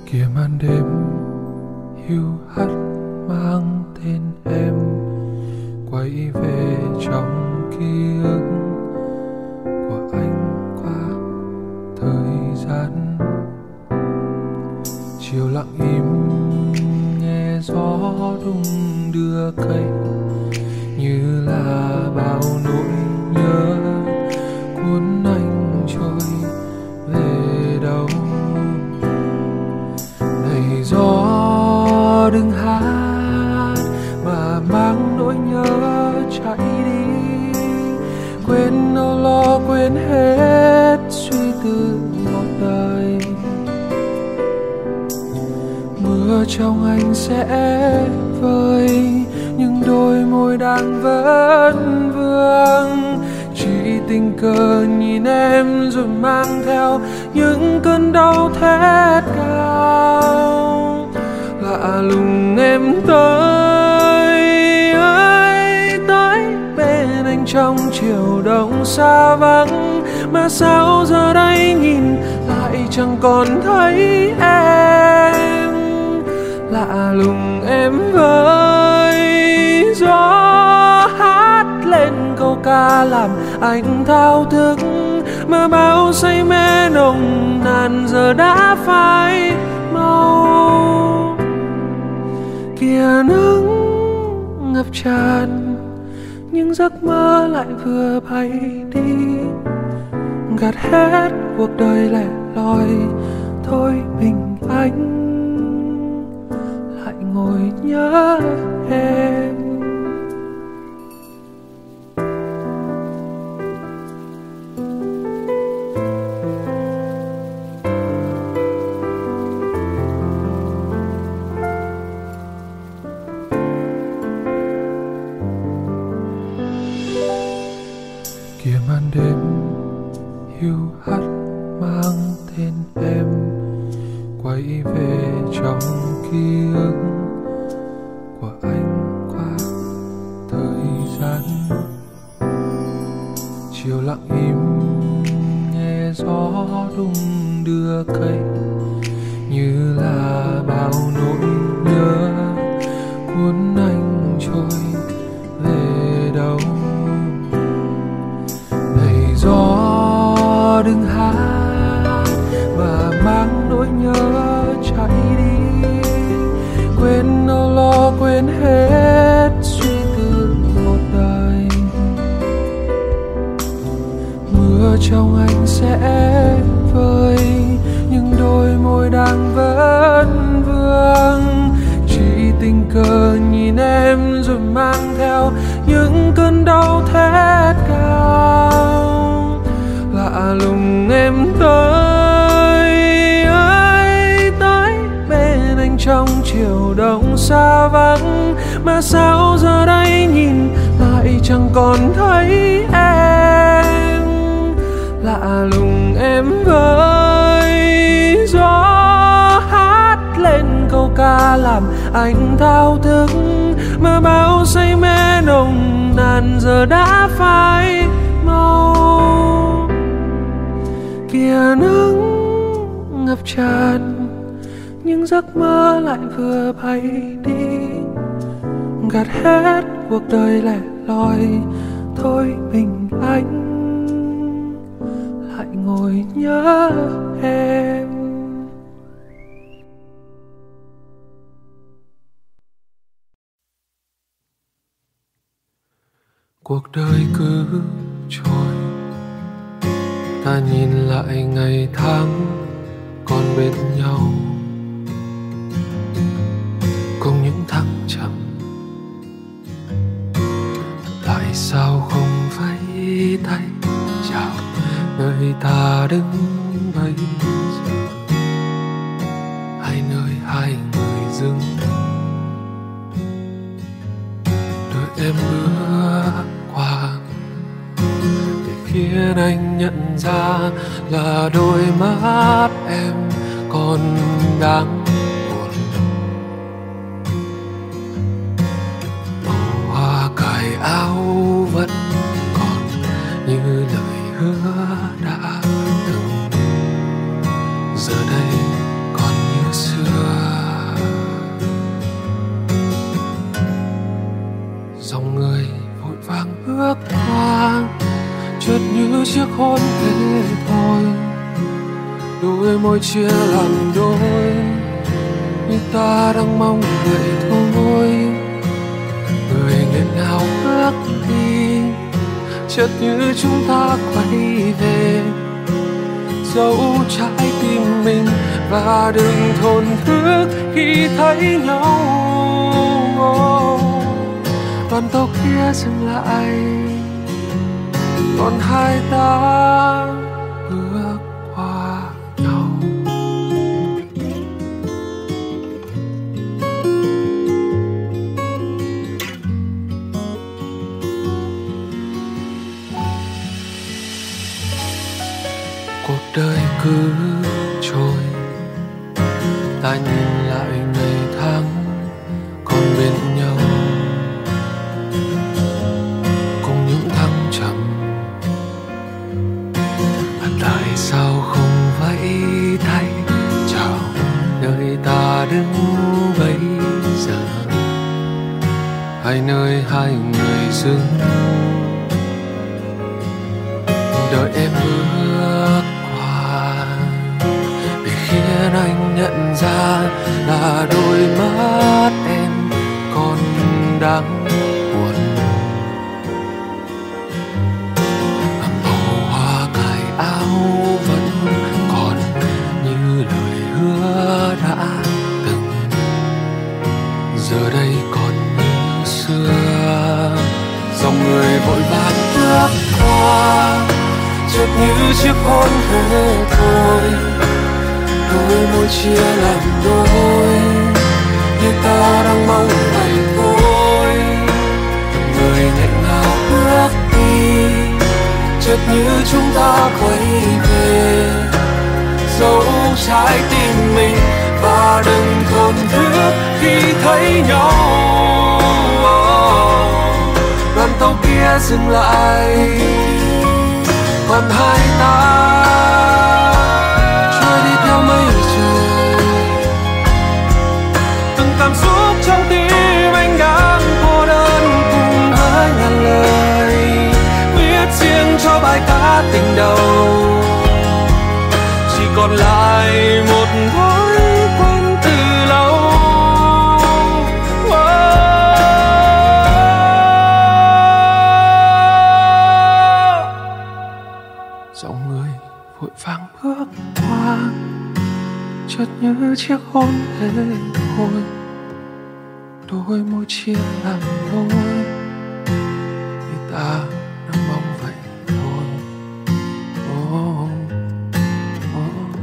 Kìa màn đêm hiu hắt mang tên em quay về trong ký ức của anh qua thời gian. Chiều lặng im nghe gió đung đưa cây, như là bao nỗi nhớ cuốn anh trôi về đâu. Này gió đừng hát mà mang nỗi nhớ chạy đi, quên âu lo quên hết suy tư một đời. Mưa trong anh sẽ vơi, nhưng đôi môi đang vẫn vương. Chỉ tình cờ nhìn em rồi mang theo những cơn đau thét cao. Lạ lùng em tới bên anh trong chiều đông xa vắng, mà sao giờ đây nhìn lại chẳng còn thấy em. Lạ lùng em với gió hát lên câu ca làm anh thao thức, mà bao say mê nồng nàn giờ đã phai màu. Kìa nắng ngập tràn, nhưng giấc mơ lại vừa bay đi, gạt hết cuộc đời lẻ loi. Thôi mình anh lại ngồi nhớ em. Kìa màn đêm hiu hắt mang tên em quay về trong ký ức của anh qua thời gian. Chiều lặng im nghe gió đung đưa cây, như là bao nỗi nhớ cuốn anh trôi về đâu. Này gió đừng hát mà mang nỗi nhớ chạy đi, quên âu lo quên hết suy tư một đời. Mưa trong anh sẽ vơi, nhưng đôi môi đang vẫn vương. Chỉ tình cờ nhìn em rồi mang theo những cơn đau thét cao. Lạ lùng em tới bên anh trong chiều đông xa vắng, mà sao giờ đây nhìn lại chẳng còn thấy em. Lạ lùng em với gió hát lên câu ca làm anh thao thức, mà bao say mê nồng nàn giờ đã phai màu. Kìa nắng ngập tràn, nhưng giấc mơ lại vừa bay đi, gạt hết cuộc đời lẻ loi. Thôi mình anh lại ngồi nhớ em. Cuộc đời cứ trôi, ta nhìn lại ngày tháng còn bên nhau, cùng những thăng trầm. Tại sao không vẫy tay chào nơi ta đứng bây giờ? Hai nơi hai người dừng, đợi em bước qua để khiến anh nhận ra là đôi mắt em còn đáng buồn. Màu hoa cài áo vẫn còn như lời hứa đã từng, giờ đây còn như xưa. chiếc hôn thế thôi, đôi môi chia làm đôi, như ta đang mong vậy thôi. Người nghẹn ngào bước đi, chợt như chúng ta quay về, giấu trái tim mình và đừng thổn thức khi thấy nhau. Đoàn tàu kia dừng lại, còn hai ta bước qua nhau. Cuộc đời cứ trôi, ta nhìn lại ngày tháng còn bên nhau, cùng những thăng trầm. Và tại sao không vẫy tay chào nơi ta đứng bây giờ, hay nơi hai người dừng đợi em bước qua, để khiến anh nhận ra là đôi mắt em còn đang buồn. Màu hoa cài áo vẫn còn như lời hứa đã từng, giờ đây còn như xưa. Dòng người vội vàng bước qua, chợt như chiếc hôn thế thôi, đôi môi chia làm đôi, như ta đang mong vậy thôi. Người nghẹn ngào bước đi, chợt như chúng ta quay về, giấu trái tim mình và đừng thổn thức khi thấy nhau. Đoàn tàu kia dừng lại, còn hai ta trôi đi theo mây trời. Từng cảm xúc trong tim anh đang cô đơn cùng với ngàn lời, viết riêng cho bài ca tình đầu. Chỉ còn lại một thói quen từ lâu. Dòng người vội vàng bước qua, chợt như chiếc hôn thế thôi, đôi môi chia làm đôi, như ta đang mong vậy thôi. Oh, oh, oh.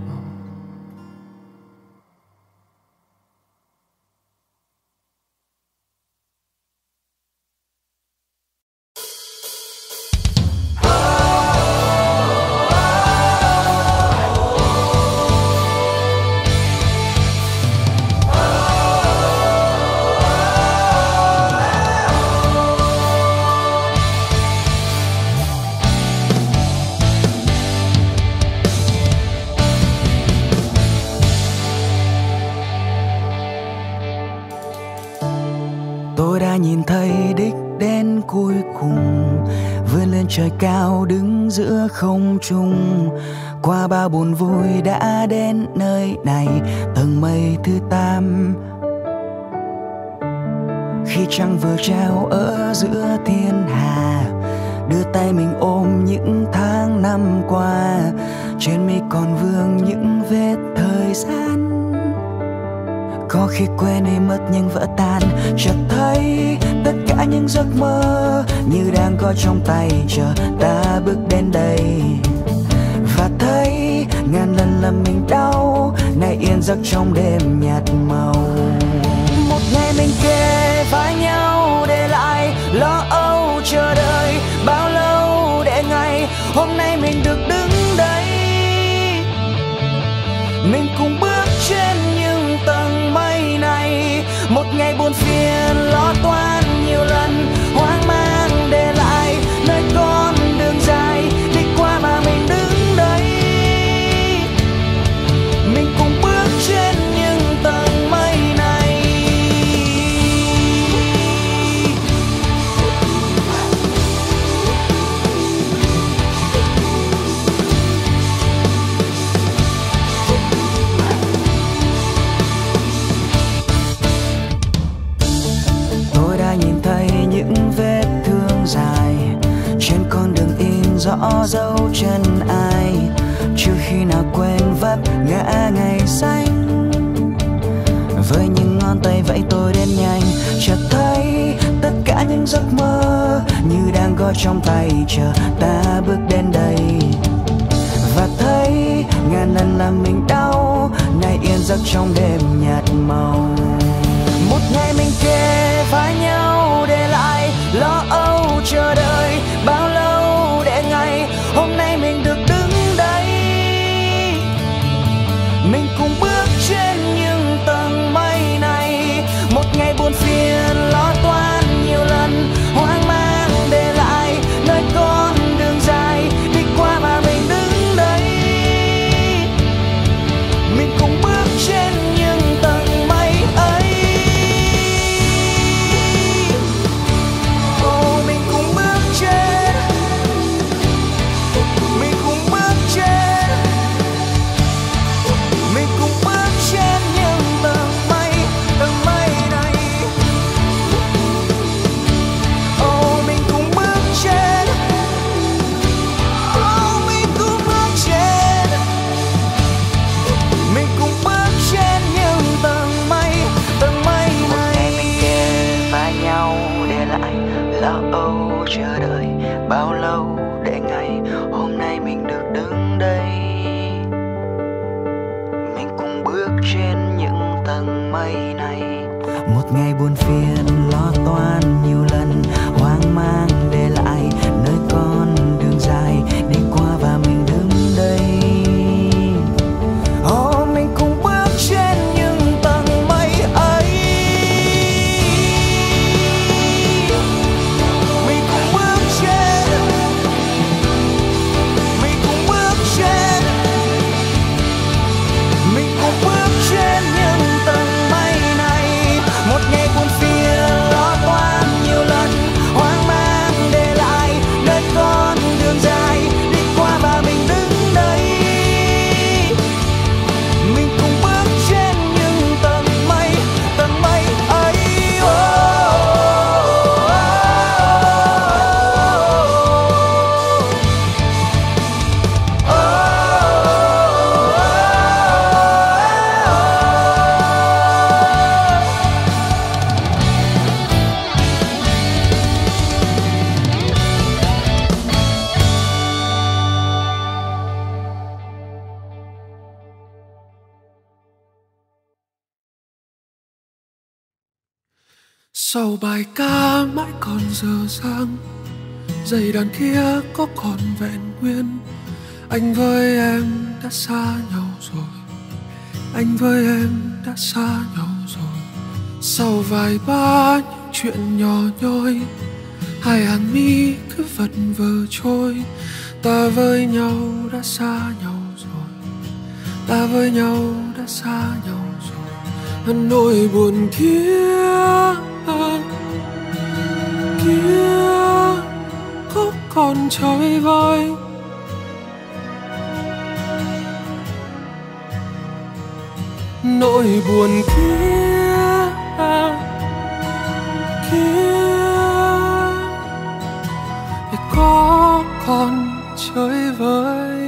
Tôi đã nhìn thấy đích đến cuối cùng, vươn lên trời cao đứng giữa không trung. Qua bao buồn vui đã đến nơi này, tầng mây thứ 8. Khi trăng vừa treo ở giữa thiên hà, đưa tay mình ôm những tháng năm qua, trên mi còn vương những vết thời gian. Có khi quên đi mất nhưng vỡ tan, chợt thấy tất cả những giấc mơ như đang có trong tay, chờ ta bước đến đây. Và thấy ngàn lần làm mình đau, nay yên giấc trong đêm nhạt màu. Một ngày mình kề vai nhau để lại lo âu chờ đợi bao lâu, để ngày hôm nay mình được đứng đây. Mình cùng bước trên những tầng mây này, một ngày buồn phiền lo toan nhiều lần, hoang mang để lại nơi con đường dài đi qua mà mình đứng đây. Mình cùng bước trên những tầng mây này. rõ dấu chân ai, chưa khi nào quên vấp ngã ngày xanh. Với những ngón tay vẫy tôi đến nhanh, chợt thấy tất cả những giấc mơ như đang gói trong tay chờ ta bước đến đây. Và thấy ngàn lần làm mình đau, nay yên giấc trong đêm nhạt màu. Một ngày mình kề vai nhau để lại lo âu chờ đợi bao lâu để ngày hôm nay mình được đứng đây. Mình cùng bước trên những tầng mây này, một ngày buồn phiền lo toan nhiều lần, hoang mang để lại nơi con đường dài đi qua mà mình đứng đây. Mình cùng bước trên những tầng mây ấy. Mình cùng bước trên, mình cùng bước trên, mình cùng bước trên những tầng mây này. Mình cùng bước trên, mình cùng bước trên, mình cùng bước trên những tầng mây này. Mình kề vai nhau để lại lo âu chờ đợi bao lâu để ngày hôm nay mình được đứng đây. Mình cùng bước trên những tầng mây này, một ngày buồn phiền lo toan nhiều lần, hoang mang để lại nơi con đường dài đi qua và mình đứng đây. Mình cùng bước trên những tầng mây ấy. Mình cùng bước trên, mình cùng bước trên, mình cùng bước trên những tầng mây này. Một ngày buồn phiền lo toan nhiều lần, hoang mang để lại nơi con đường dài đi qua và mình đứng đây. Mình cùng bước trên những tầng mây ấy. Sau bài ca mãi còn dở dang, giây đàn kia có còn vẹn nguyên. Anh với em đã xa nhau rồi, anh với em đã xa nhau rồi. Sau vài ba những chuyện nhỏ nhoi, hai hàng mi cứ vật vờ trôi. Ta với nhau đã xa nhau rồi, ta với nhau đã xa nhau rồi. Nỗi buồn kia có còn chơi vơi. Nỗi buồn kia có còn chơi vơi.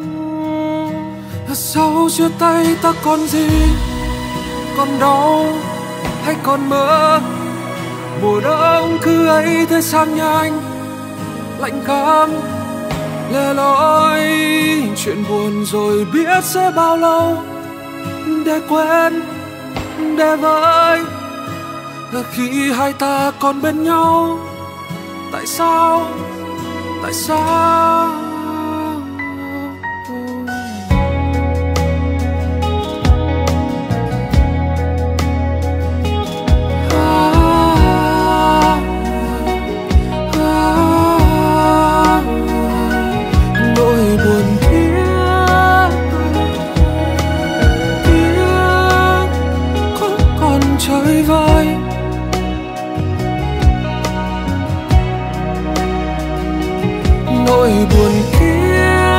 Sau chia tay ta còn gì, còn đau hay còn mơ. Mùa đông cứ ấy thế sang nhanh, lạnh cam lẻ loi. Chuyện buồn rồi biết sẽ bao lâu để quên, để vơi. Khi hai ta còn bên nhau, tại sao, tại sao? Nỗi buồn kia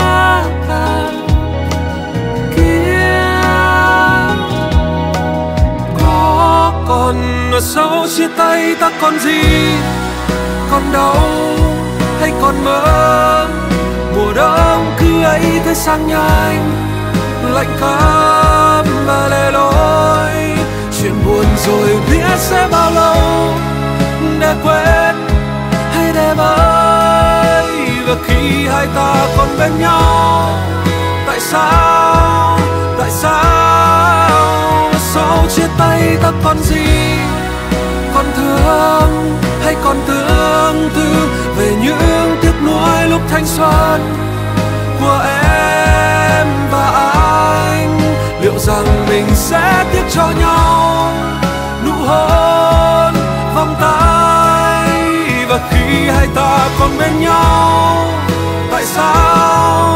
có còn ở sau chia tay ta còn gì, còn đau hay còn mơ. Mùa đông cứ ấy thế sang nhanh, lạnh cấm và lẻ loi. Chuyện buồn rồi biết sẽ bao lâu, để quên hay để vơi. Và khi hai ta còn bên nhau, tại sao sau chia tay ta còn gì? Còn thương hay còn tương tư về những tiếc nuối lúc thanh xuân của em và anh? Liệu rằng mình sẽ tiếc cho nhau nụ hôn, vòng tay? Và khi hai ta còn bên nhau, tại sao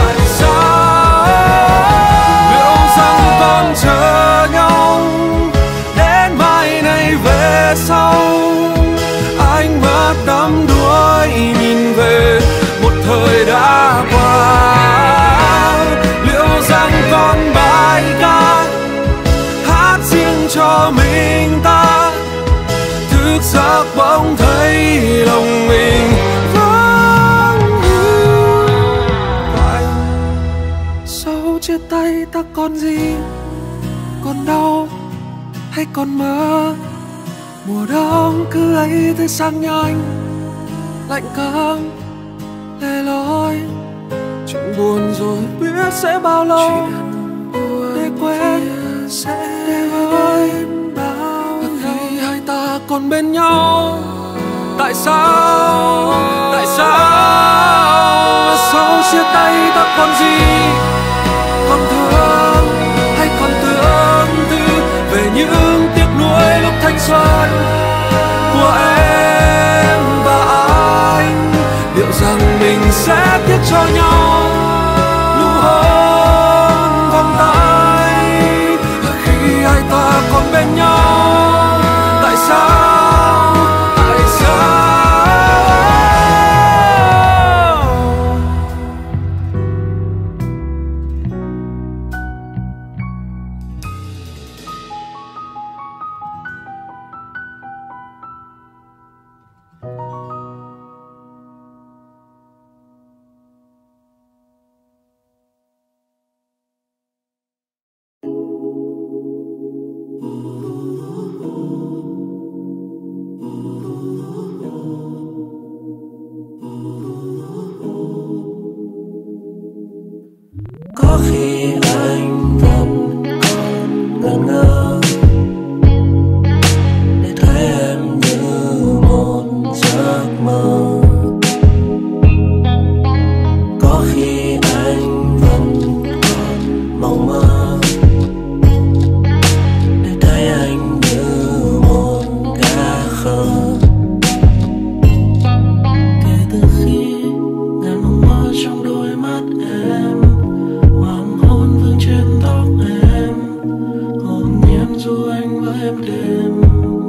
liệu rằng còn chờ nhau đến mai này về sau? Ánh mắt đắm đuối nhìn về một thời đã qua. Liệu rằng còn bài ca hát riêng cho mình ta, thức giấc bỗng thấy lòng mình vắng lặng. Sau chia tay ta còn gì? Còn đau hay còn mơ? Mùa đông cứ ấy thế sang nhanh, lạnh cấm lẻ loi. Chuyện buồn rồi biết sẽ bao lâu, để quên để vơi. Và khi hai ta còn bên nhau, tại sao sau chia tay ta còn gì? Còn thương hay còn tương tư về những tiếc nuối lúc thanh xuân của em và anh? Liệu rằng mình sẽ tiếc cho nhau nụ hôn, vòng tay? Và khi hai ta còn bên nhau, tại sao có khi anh vẫn còn ngẩn ngơ để thấy em như một giấc mơ. Có khi anh vẫn còn mộng mơ để thấy anh như một gã khờ. Kể từ khi ngàn mộng mơ trong đôi mắt em, hoàng hôn vương trên tóc em, hồn nhiên du anh với em đêm.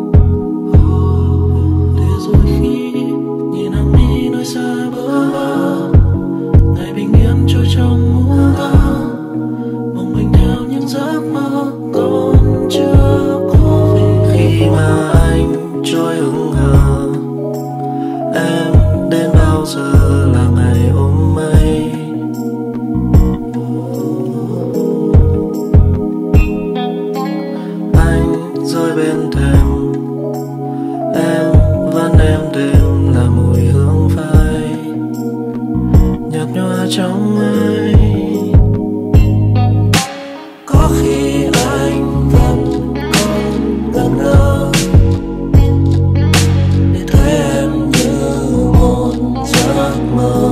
Để rồi khi nhìn hàng mi nơi xa bờ bờ, ngày bình yên trôi trong mũ ta, mong mình theo những giấc mơ còn chưa có về. Khi mà anh trôi hững hờ, em đến bao giờ là ngày ôm mây? Anh rơi bên thềm, em vẫn êm đềm là mùi hương phai nhạt nhòa trong ai. Có khi anh vẫn còn ngẩn ngơ để thấy em như một giấc mơ.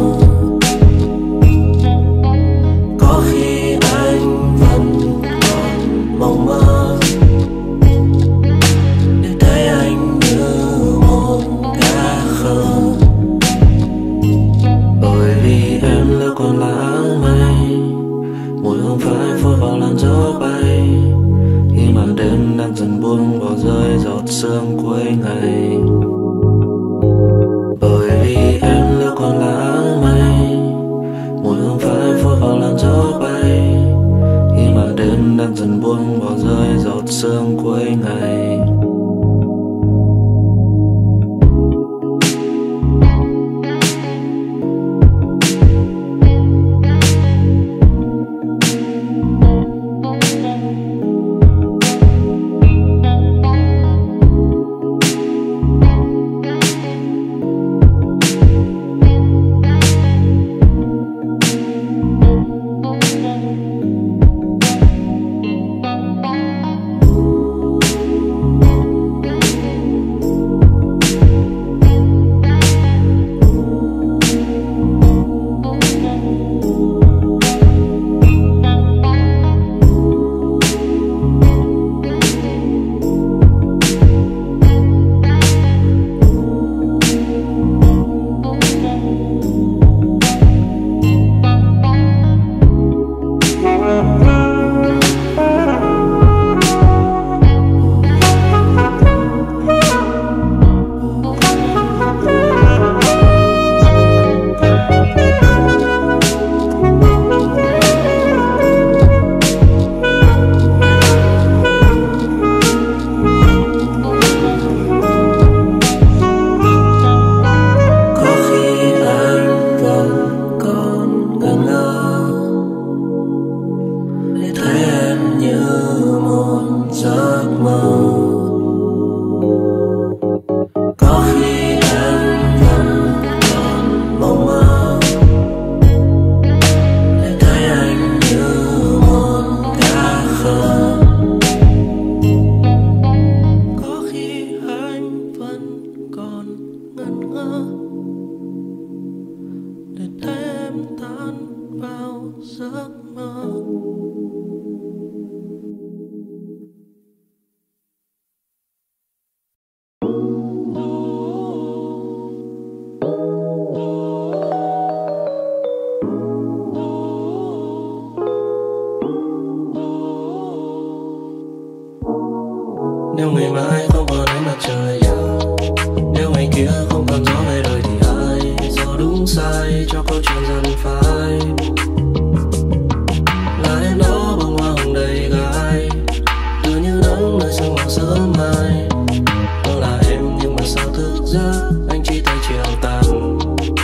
Có khi anh vẫn còn mộng mơ để thấy anh như một gã khờ. Bởi vì em lỡ còn là áng mây, mùi hương phai phôi vào làn gió bay, khi màn đêm đang dần buông bỏ rơi giọt sương cuối ngày. Bởi vì em lỡ còn là áng mây, mùi hương phai phôi vào làn gió bay, khi màn đêm đang dần buông bỏ rơi giọt sương cuối ngày. Nếu ngày mai không còn ánh mặt trời, nếu ngày kia không còn gió về đời thì ai do đúng sai cho câu chuyện dần phai. Là em đó bông hoa hồng đầy gai, tựa như nắng nơi sương màu sớm mai. Vâng là em nhưng mà sao thức giấc anh chỉ thấy chiều tàn.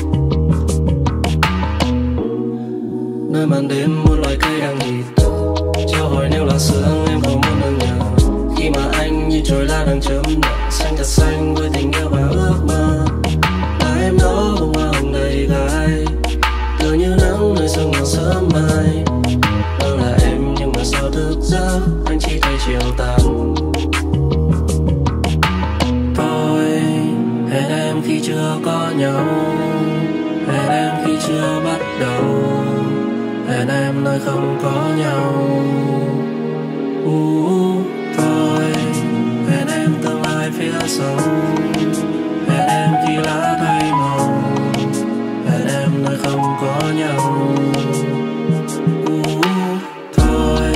Nơi màn đêm một loài cây đang nhịp thở, trao hỏi nếu là sương em không muốn được nhớ. Khi mà anh như trồi lá đang chớm nở, xanh thật xanh với tình yêu và ước mơ. Là em đó bông hoa hồng đầy gai, tựa như nắng nơi sương màu sớm mai. Vâng là em nhưng mà sao thức giấc anh chỉ thấy chiều tàn. Thôi hẹn em khi chưa có nhau, hẹn em khi chưa bắt đầu, hẹn em nơi không có nhau. Thôi hẹn em tương lai phía sau, hẹn em khi lá thay màu, hẹn em nơi không có nhau. Thôi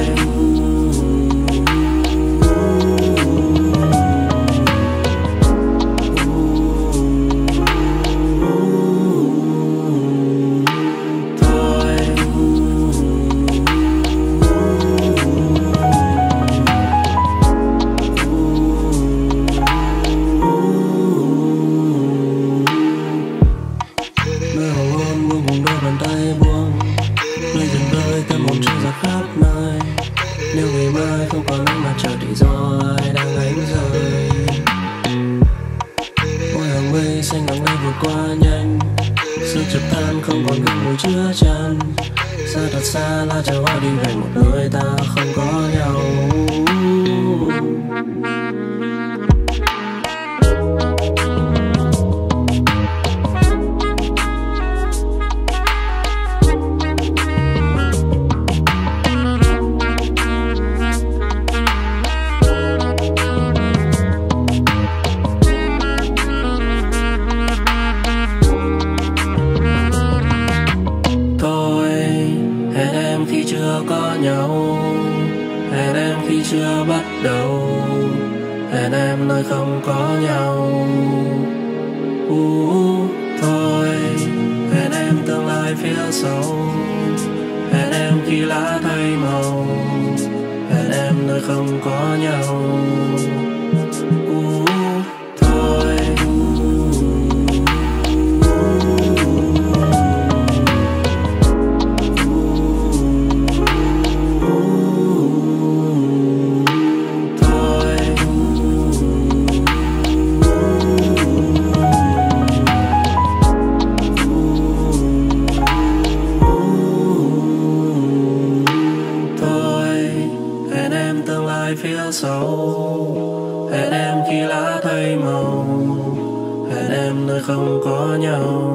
nếu ngày mai không còn ánh mặt trời thì do ai đang ánh rơi. Mỗi hàng mây xanh nắng lên vượt qua nhanh, sương chợt tan không còn hương mùi chứa chan. Xa thật xa là chờ họ đi về một nơi ta không có nhau. Hẹn em khi chưa bắt đầu, hẹn em nơi không có nhau. Thôi hẹn em tương lai phía sau, hẹn em khi lá thay màu, hẹn em nơi không có nhau. Thôi phía sau, hẹn em khi lá thay màu, hẹn em nơi không có nhau.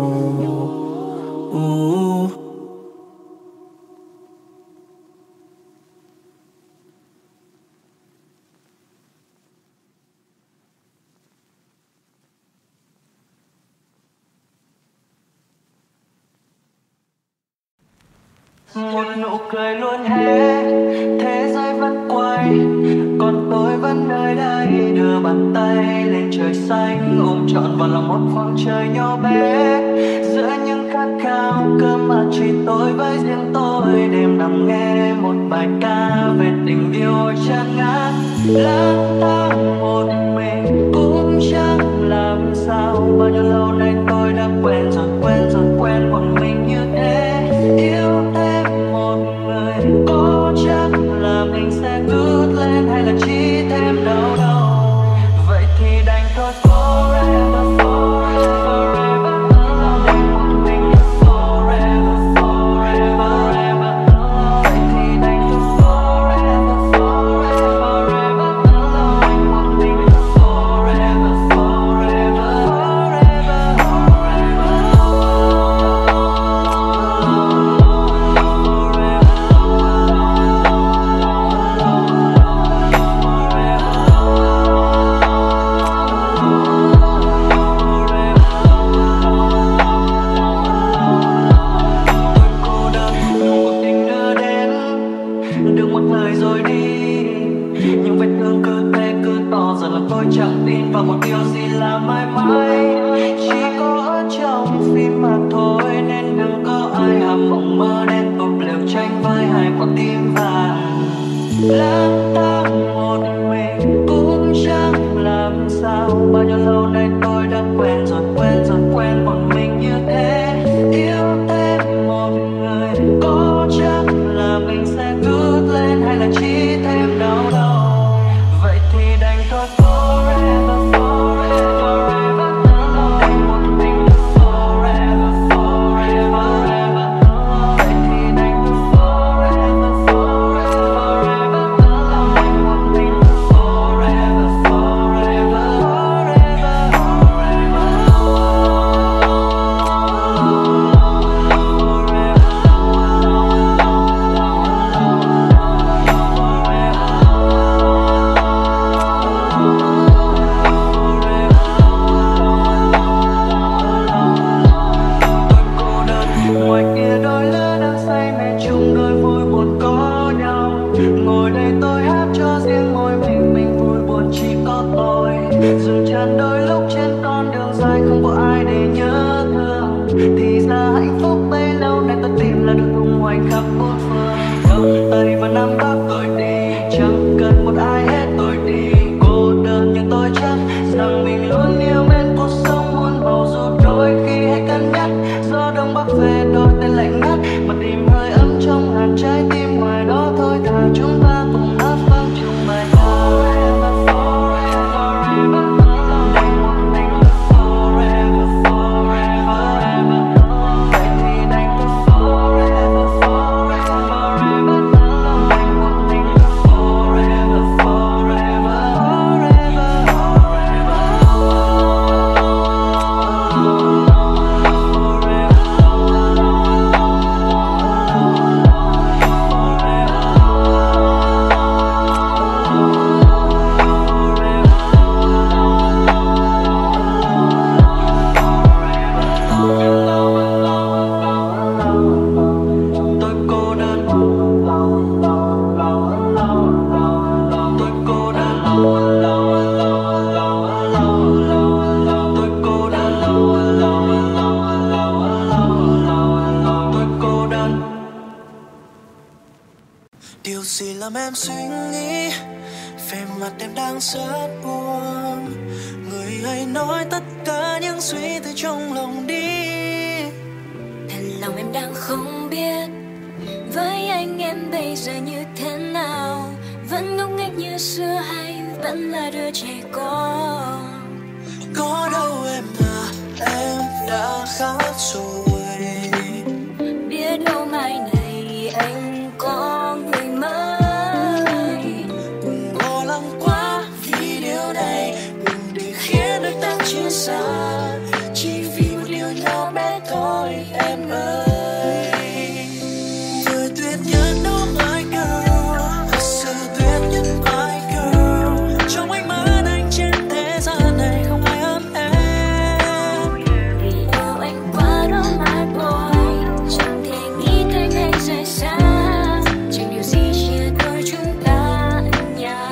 Một nụ cười luôn hết, thế giới vẫn quay, còn tôi vẫn nơi đây đưa bàn tay lên trời xanh, ôm trọn vào lòng một khoảng trời nhỏ bé. Giữa những khát khao cơ mà chỉ tôi với riêng tôi, đêm nằm nghe một bài ca về tình yêu chán ngán. Lang thang một mình cũng chẳng làm sao, bao nhiêu lâu nay tôi đã quen một mình như thế. Yêu thêm một người có chắc là mình sẽ vút lên hay là chỉ thêm đau đầu. Vậy thì đành thôi forever, forever, forever alone. Để một mình forever, forever, forever alone. Vậy thì đành thôi forever, forever, forever alone. Để một mình forever, forever, forever, forever alone. được một lời rồi đi. Những vết thương cứ thế cứ to dần làm tôi chẳng tin vào một điều gì là mãi mãi. Chỉ có ở trong phim mà thôi, nên đừng có ai hàm mộng mơ đen tục liều tranh với hai quả tim vàng. Lang thang một mình cũng chẳng làm sao, bao nhiêu lâu nay tôi đã quen rồi quen một mình như thế. Yêu thêm một người có chắc là mình sẽ cứ lên hay là chỉ thêm đau đầu. Vậy thì đành thôi forever forever forever. Đành một mình forever forever forever. Vậy thì đành thôi forever forever forever. Đành một mình forever forever ngoài kia đôi lứa đang say mê chung đôi vui buồn có nhau. Ngồi đây tôi hát cho riêng môi mình vui buồn chỉ có tôi. Dừng chân đôi lúc trên con đường dài không có ai để nhớ thương. Thì ra hạnh phúc bấy lâu nay tôi tìm là được tung hoành khắp bốn phương. Cầm tay và nắm bắt tôi đi, chẳng cần một ai hết tôi đi. Cô đơn nhưng tôi chắc rằng mình luôn yêu mến cuộc sống muôn màu, dù đôi khi hay cân nhắc. Gió đông bắc về đôi tay lạnh ngắt, mà tìm hơi ấm trong hạt trái tim ngoài đó thôi. Thà chúng ta cùng hát vang chung bài forever forever forever. Đành một mình forever forever forever. Vậy thì đành forever forever forever. Đành một mình forever forever tôi cô đơn, tôi cô đơn, tôi cô đơn, tôi cô đơn. Điều gì làm em suy nghĩ về mặt em đang rất buồn? Người hãy nói tất cả những suy tư trong lòng đi. Thật lòng em đang không biết với anh em bây giờ như thế nào. Vẫn ngốc nghếch như xưa hay vẫn là đứa trẻ con? Có đâu em à, em đã khác rồi. Biết đâu mai này anh có người mới. Đừng lo lắng quá vì điều này, đừng để khiến đôi ta chia xa. Chỉ vì một điều nhỏ bé thôi em ơi. Người tuyệt nhất đó my girl, thật sự tuyệt nhất my girl. Trong ánh mắt anh trên thế gian này không ai ấm em. Vì yêu anh quá đó my boy, chẳng thể nghĩ tới ngày rời xa. Chẳng điều gì chia đôi chúng ta ở nhà.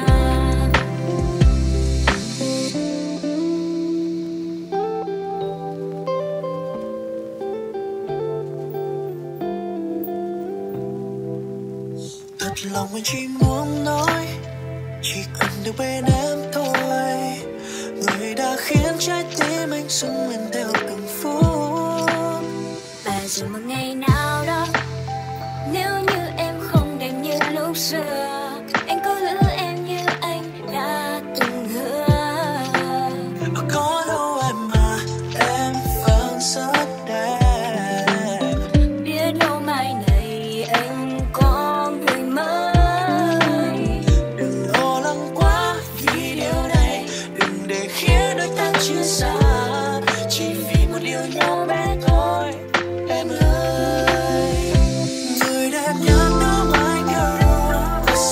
Thật lòng anh chỉ muốn nói, chỉ cần được bên em thôi. Người đã khiến trái tim anh rung lên theo từng phút. Và rồi một ngày nào đó, nếu như em không đẹp như lúc xưa, anh có giữ em như anh đã từng hứa. Có đâu em à, em vẫn rất đẹp. Biết đâu mai này anh có người mới. Đừng lo lắng quá vì điều này, đừng để khiến đôi ta chia xa. Chỉ vì một điều nhỏ bé thôi em ơi. Người đẹp nhất đó my girl, thật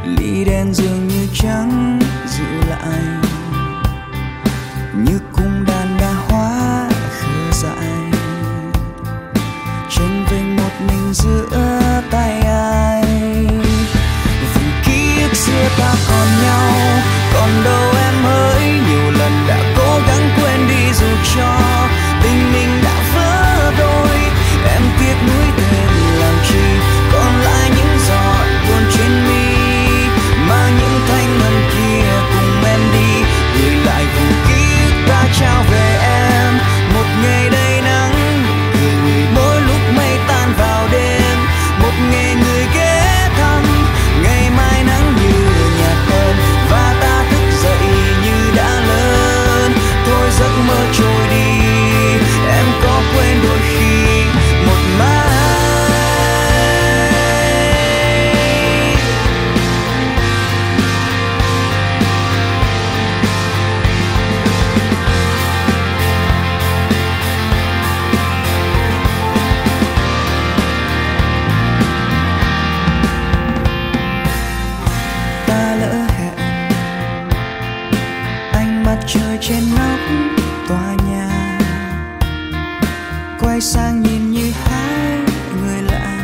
ly đen dường như chẳng giữ lại, như cung đàn đã hóa khờ dại, tranh vênh một mình giữa tay ai. Vùng ký ức xưa ta còn nhau, còn đâu em hỡi, nhiều lần đã cố gắng quên đi dù cho tình mình đã vỡ đôi. Em tiếc nuối thêm làm chi, còn lại những giọt buồn trên mi, mang những thanh âm kia cùng em đi, gửi lại vùng ký ức ta trao về em. Một ngày đầy nắng, cười người mỗi lúc mây tan vào đêm, một ngày người ghé thăm, ngày mai nắng như nhạt hơn và ta thức dậy như đã lớn. Thôi giấc mơ trôi đi, em có quên đôi khi một mai ta lỡ hẹn ánh mặt trời trên nóc tòa nhà, quay sang nhìn như hai người lạ,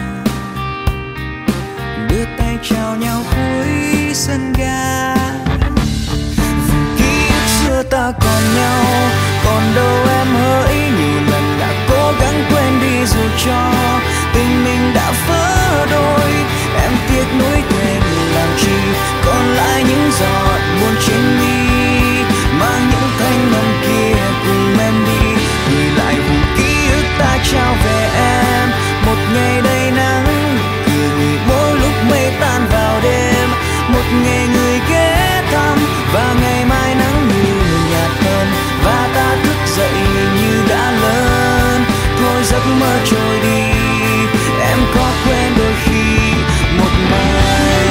đưa tay chào nhau cuối sân ga. Vùng ký ức xưa ta còn nhau, còn đâu em hỡi, nhiều lần đã cố gắng quên đi dù cho tình mình đã vỡ đôi. Em tiếc nuối thêm làm chi, còn lại những giọt buồn trên mi, mang những thanh âm kia cùng em đi, gửi lại vùng ký ức ta trao về em. Một ngày đầy nắng, cười người mỗi lúc mây tan vào đêm, một ngày người ghé thăm và ngày mai nắng như nhạt hơn và ta thức dậy như đã lớn. Thôi giấc mơ trôi đi, em có quên đôi khi một mai.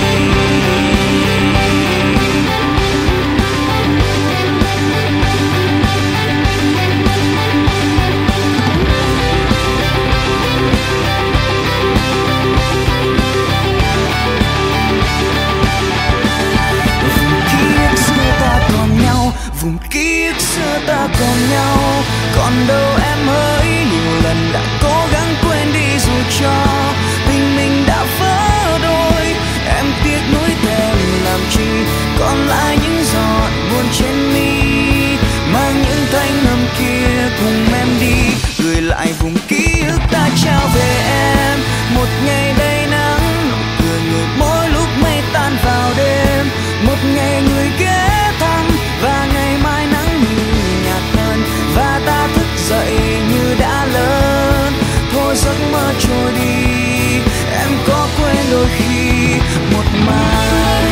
Vùng ký ức xưa ta còn nhau, còn đâu em hỡi, nhiều lần đã cố gắng quên đi dù cho tình mình đã vỡ đôi. Em tiếc nuối thêm làm chi, còn lại những giọt buồn trên mi, mang những thanh âm kia cùng em đi, gửi lại vùng ký ức ta trao về em. Một ngày đầy nắng, nụ cười người mỗi lúc mây tan vào đêm, một ngày người ghé thăm và ngày mai nắng như nhạt hơn và ta thức dậy như đã lớn. Thôi giấc mơ trôi đi, em có quên đôi khi một mai.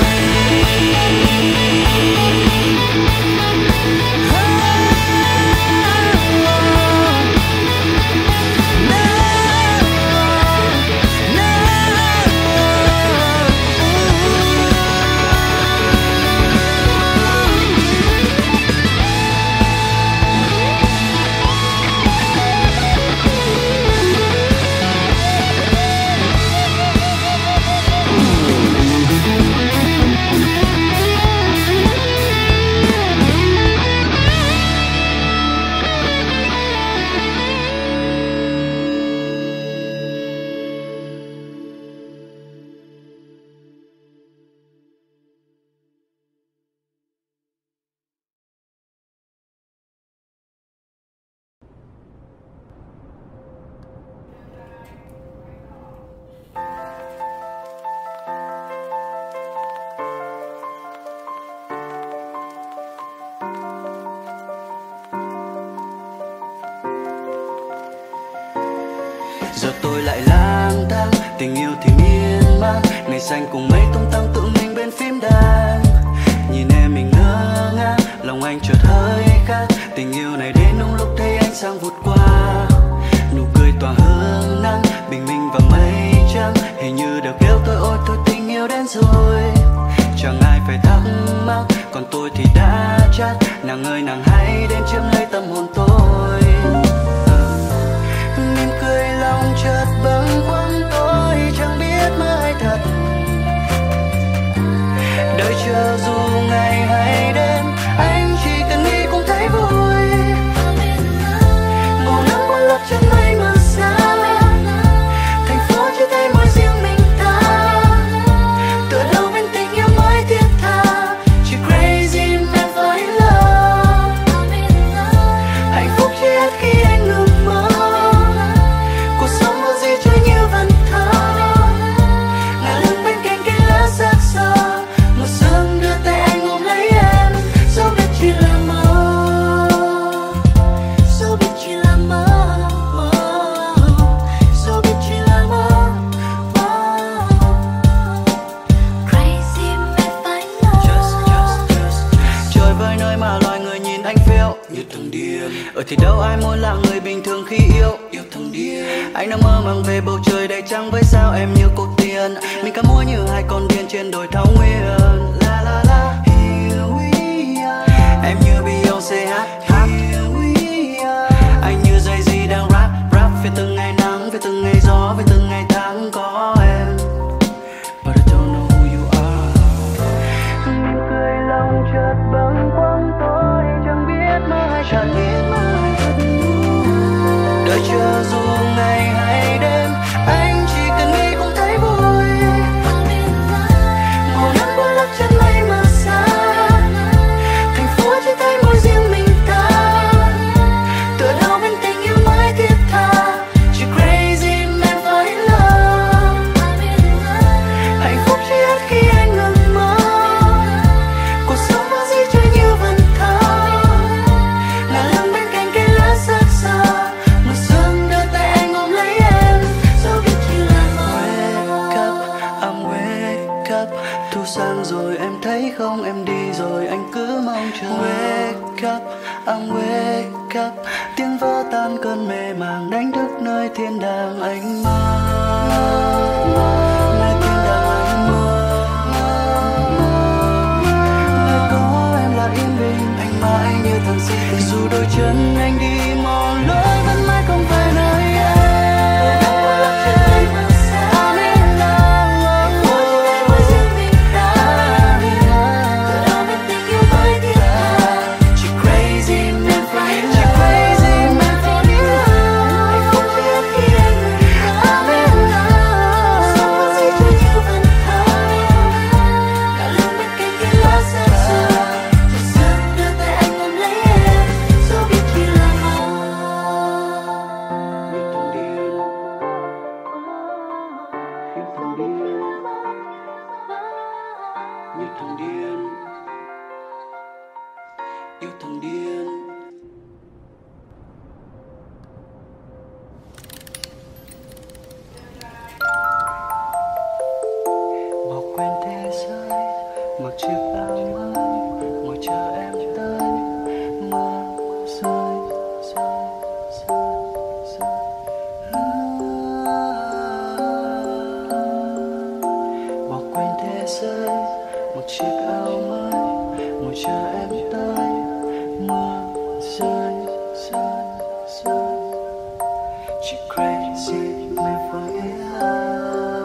Giờ tôi lại lang thang, tình yêu thì miên man, ngày xanh cùng mấy tung tăng tự mình bên phím đàn. Nhìn em mình ngơ ngác, lòng anh chợt hơi khác, tình yêu này đến đúng lúc thấy ánh sáng vụt qua. Nụ cười tỏa hương nắng, bình minh và mây trắng, hình như đều kêu tôi ôi thôi tình yêu đến rồi. Chẳng ai phải thắc mắc, còn tôi thì đã chắc, nàng ơi nàng hãy đến chiếm lấy tâm hồn tôi. Mỉm cười lòng chợt bâng khuâng, tôi chẳng biết mơ hay thật. đợi chờ dù ngày hay đêm, anh chỉ cần nghĩ cũng thấy vui. Màu nắng qua lớp chân mây mờ xa, thành phố chỉ thấy mỗi riêng mình ta. Tựa đâu bên tình yêu mới thiết tha, chỉ crazy man fall in love. Hạnh phúc chỉ hết khi anh ngừng mơ, cuộc sống có gì chơi như vần thơ. Ngả lưng bên cạnh cây lá xác xơ, một sớm đưa tay anh ôm lấy em, dẫu biết chỉ là mơ, dẫu biết chỉ là mơ, dẫu biết chỉ là mơ. Crazy man fall in love. Trời vơi nơi mà loài người nhìn anh phiêu như thằng điên. Ở thì đâu ai muốn là người bình thường khi yêu thằng điên. Anh đang mơ màng về bầu trời đầy trăng với sao em như cô tiên. Mình ca múa như hai con điên trên đồi thảo nguyên. La la la, here we are. Em như Beyoncé hát. Here we are. Anh như Jay-Z đang rap về từng ngày nắng, về từng ngày gió, về từng ngày tháng có em. But I don't know who you are. Em cười lòng chợt bâng khuâng, tôi chẳng biết mơ hay chợt biết mơ. Đợi chờ dù ngày hay đêm, anh chỉ cần nghĩ cũng thấy vui. Màu nắng qua lớp chân mây mờ xa, thành phố chỉ thấy mỗi riêng mình ta. Tựa đâu bên tình yêu mới thiết tha, chỉ crazy man fall in love. Hạnh phúc chỉ hết khi anh ngừng mơ, cuộc sống có gì chơi như vần thơ. Ngả lưng bên cạnh cây lá xác xơ, một sớm đưa tay anh ôm lấy em, dẫu biết chỉ là mơ. Wake up, I'm wake up. Thu sang rồi em thấy không, em đi rồi anh cứ mong chờ. Wake up, I'm wake up. Tiếng vỡ tan cơn mê màng đánh thức nơi thiên đàng anh mơ. Nơi thiên đàng anh mơ. Nơi có em là yên bình, anh mãi như thằng si tình. Dù đôi chân anh đi mòn lối vẫn mãi không phải nơi em. I'm in love, mỗi riêng mình ta. Tựa đâu bên tình yêu mới thiết tha, chỉ crazy man fall in love. Hạnh phúc chỉ hết khi anh ngừng mơ. I'm in love, sống có gì chơi như vần thơ. Ngả lưng bên cạnh cây lá xác xơ, một sớm đưa tay anh ôm lấy em, dẫu biết chỉ là mơ. Như thằng điên, như thằng điên, như thằng điên. Bỏ quên thế giới, một chiếc áo mới, ngồi chờ em tới. Mưa rơi, rơi, rơi, rơi. Bỏ quên thế giới, một chiếc áo mới, ngồi chờ em tới. Mưa rơi, rơi, rơi. Chỉ crazy man fall in love.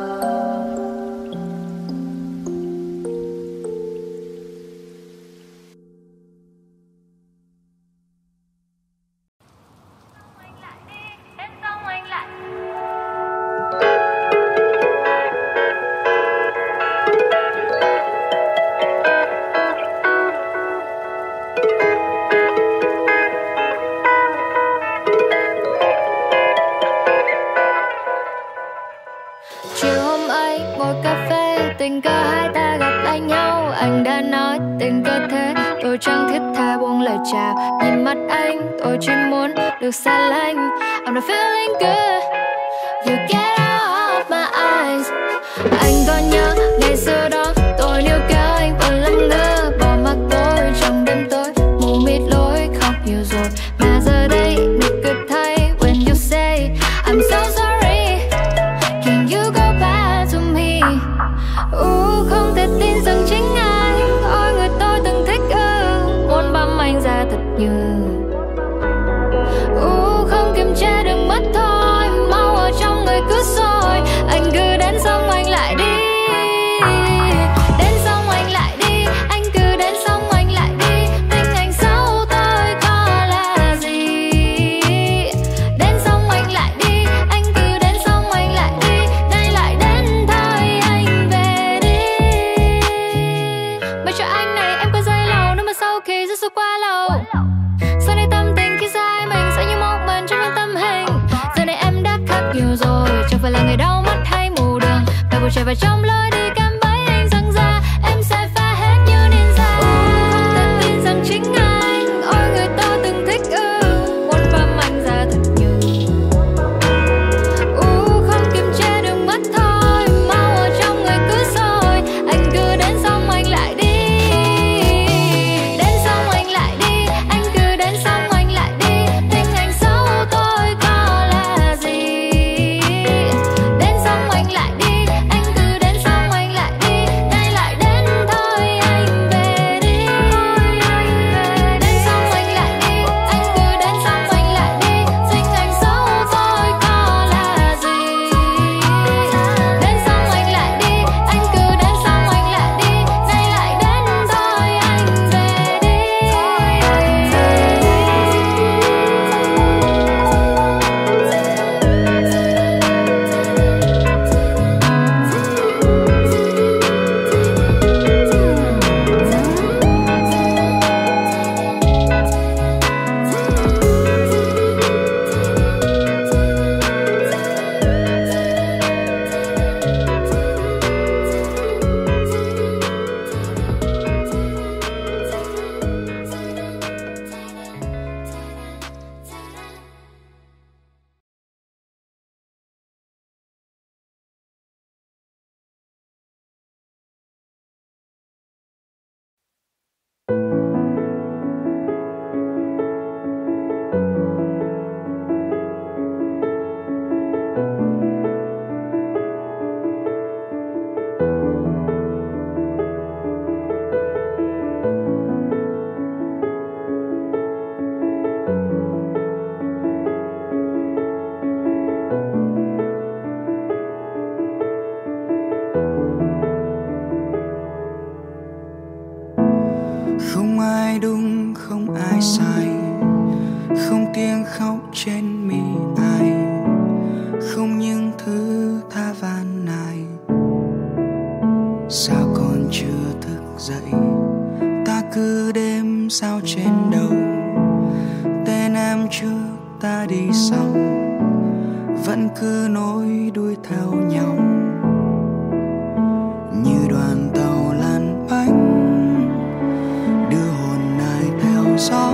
Chiều hôm ấy ngồi cà phê, tình cờ hai ta gặp lại nhau. Anh đã nói tình cờ thế, tôi chẳng thiết tha buông lời chào. Nhìn mắt anh, tôi chỉ muốn được xa lánh. I'm not feeling good, you get out of my eyes. Anh còn nhớ ngày xưa đó, tôi níu kéo anh vẫn lặng ngơ. Bỏ mặc tôi trong đêm tối, mù mịt lối khóc nhiều rồi. Mà giờ đây nụ cười thay when you say I'm so sorry. Can you go back to me? Không thể tin rằng chính anh ôi người tôi từng thích muốn băm anh ra thật nhiều. Không kiềm chế được mất thôi, mau ở trong người cứ sôi. Anh cứ đến xong anh lại đi, đến xong anh lại đi. trong lối đi cạm bẫy anh răng ra, em sẽ phá hết như ninja. Không thể tin rằng chính anh, ôi người ta từng thích muốn bám anh ra thật nhiều. Không kiềm chế được mất thôi, máu ở trong người cứ sôi. Anh cứ đến xong anh lại đi, đến xong anh lại đi. Anh cứ đến xong anh lại đi, tình anh xấu tôi có là gì. Đến xong anh lại đi, anh cứ đến xong anh lại đi. Nay lại đến thôi anh về đi. Đến xong anh lại đi, anh cứ đến xong anh lại đi. Tình anh xấu tôi có là gì. Đến xong anh lại đi, anh cứ đến xong anh lại đi. Nay lại đến thôi anh về đi. Không ai đúng, không ai sai, không tiếng khóc trên mi ai, không những thứ tha van nài. Sao còn chưa thức dậy, ta cứ đêm sao trên đầu. Tên em trước ta đi sau, vẫn cứ nối đuôi theo nhau. Như đoàn tàu lăn bánh, đưa hồn này theo gió,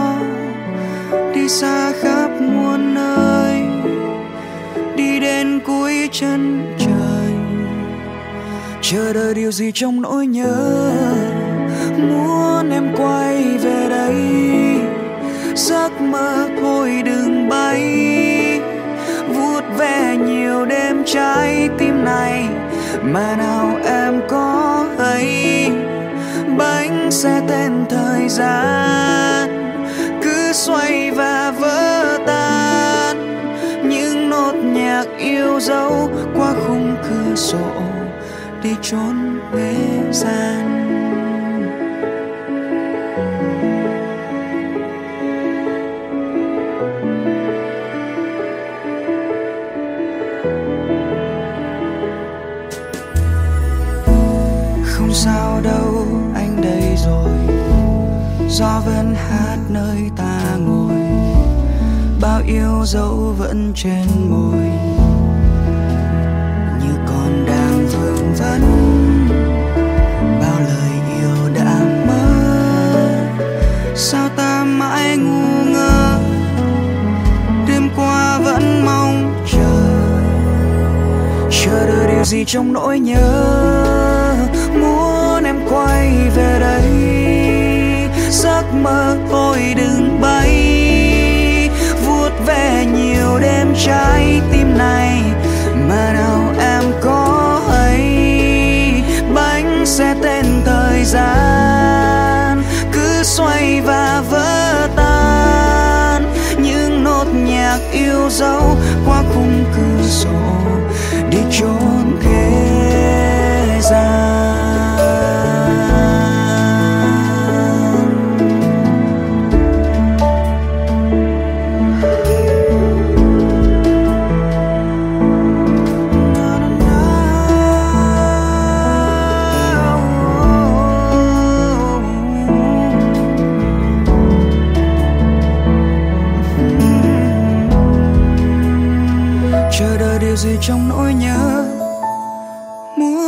đi xa khắp muôn nơi, đi đến cuối chân trời. Chờ đợi điều gì trong nỗi nhớ, muốn em quay về đây. Giấc mơ thôi đừng bay, vuốt ve nhiều đêm trái tim này, mà nào em có thấy bánh xe tên thời gian cứ xoay và vỡ tan. Những nốt nhạc yêu dấu qua khung cửa sổ đi trốn thế gian. Không sao đâu, anh đây rồi. Gió vẫn hát nơi ta ngồi, bao yêu dấu vẫn trên môi, như còn đang vương vấn. Bao lời yêu đã mất, sao ta mãi ngu ngơ. Đêm qua vẫn mong chờ đợi điều gì trong nỗi nhớ. Muốn em quay về đây, giấc mơ thôi đừng bay, vuốt ve nhiều đêm trái tim này, mà nào em có hay bánh xe tên thời gian cứ xoay và vỡ tan. Những nốt nhạc yêu dấu qua khung cửa sổ đi trốn thế gian. Chờ đợi điều gì trong nỗi nhớ, muốn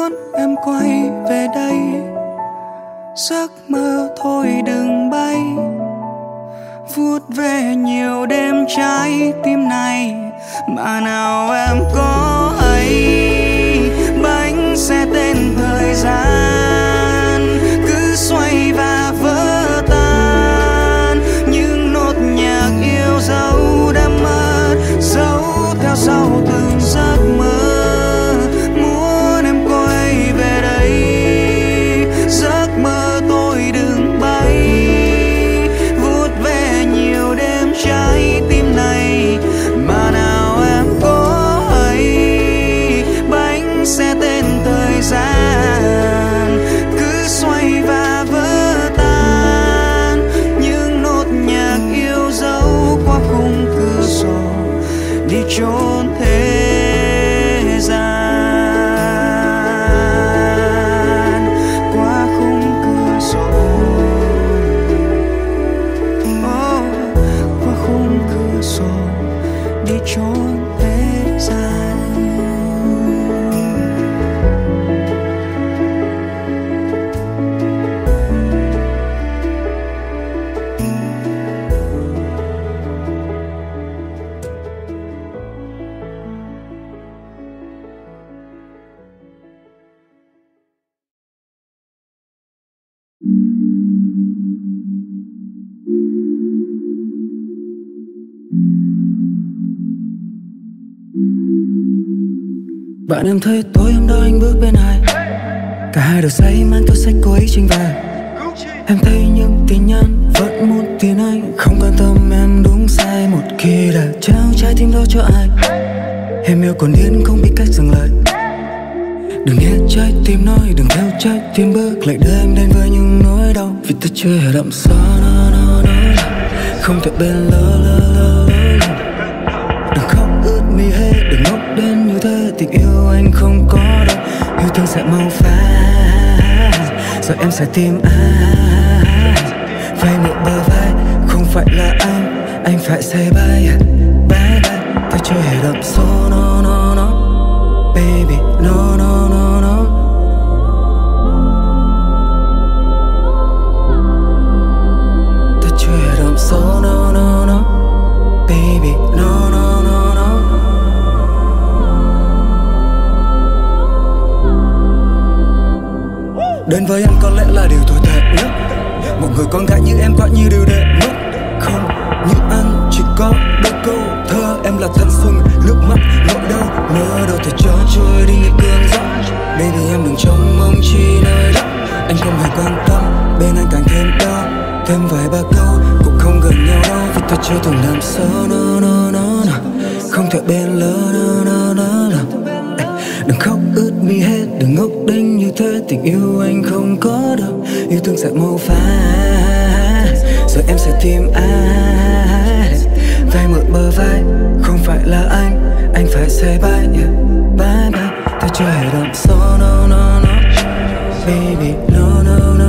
giấc mơ thôi đừng bay, vuốt về nhiều đêm trái tim này mà nào em có hay. Bánh xe tên thời gian cứ xoay và vỡ tan, những nốt nhạc yêu dấu đã mất dấu theo sau từng giấc mơ. Muốn em quay về đây, giấc mơ tôi đừng bay, vuốt về nhiều đêm trái tim này mà nào em có hay. Bánh xe tên thời gian cứ xoay và vỡ tan, những nốt nhạc yêu dấu qua khung cửa sổ đi trốn thế gian, qua khung cửa sổ, qua khung cửa sổ đi trốn thế gian. Bạn em thấy tối hôm đó anh bước bên ai, cả hai đều say mang theo sách cô ấy trình về. Em thấy những tin nhắn vẫn muốn tin anh, không quan tâm em đúng sai, một khi đã trao trái tim đó cho ai. Em yêu còn điên không biết cách dừng lại, đừng nghe trái tim nói, đừng theo trái tim bước lại đưa em đến với những nỗi đau. Vì ta chưa hề đậm sâu nó không thể bên lỡ. Đừng khóc ướt mi hết, đừng ngốc đến như thế, tình yêu anh không có đâu. Yêu thương sẽ mau phai, giờ em sẽ tìm ai vay mượn bờ vai, không phải là anh phải say bye bye. Ta chưa hề đậm sâu no baby no. Ta chưa hề đậm sâu no baby no. Đến với anh có lẽ là điều tồi tệ nhất, một người con gái như em quả như điều đệ mất. Không như anh chỉ có đôi câu thơ, em là thanh xuân nước mắt nỗi đau, nỡ đâu thể cho trôi đi như cơn gió. Baby em đừng trông mong chi nơi đó, anh không hề quan tâm, bên anh càng thêm đau. Thêm vài ba câu cũng không gần nhau đâu, vì ta chưa từng làm sâu no. Không thể bên lỡ no. Đừng khóc ướt mi hết, đừng ngốc đinh như thế, tình yêu anh không có đâu. Yêu thương sẽ mau phai, rồi em sẽ tìm ai vai mượn bờ vai, không phải là anh phải say bye bye. Ta chưa hề đậm sâu no baby no.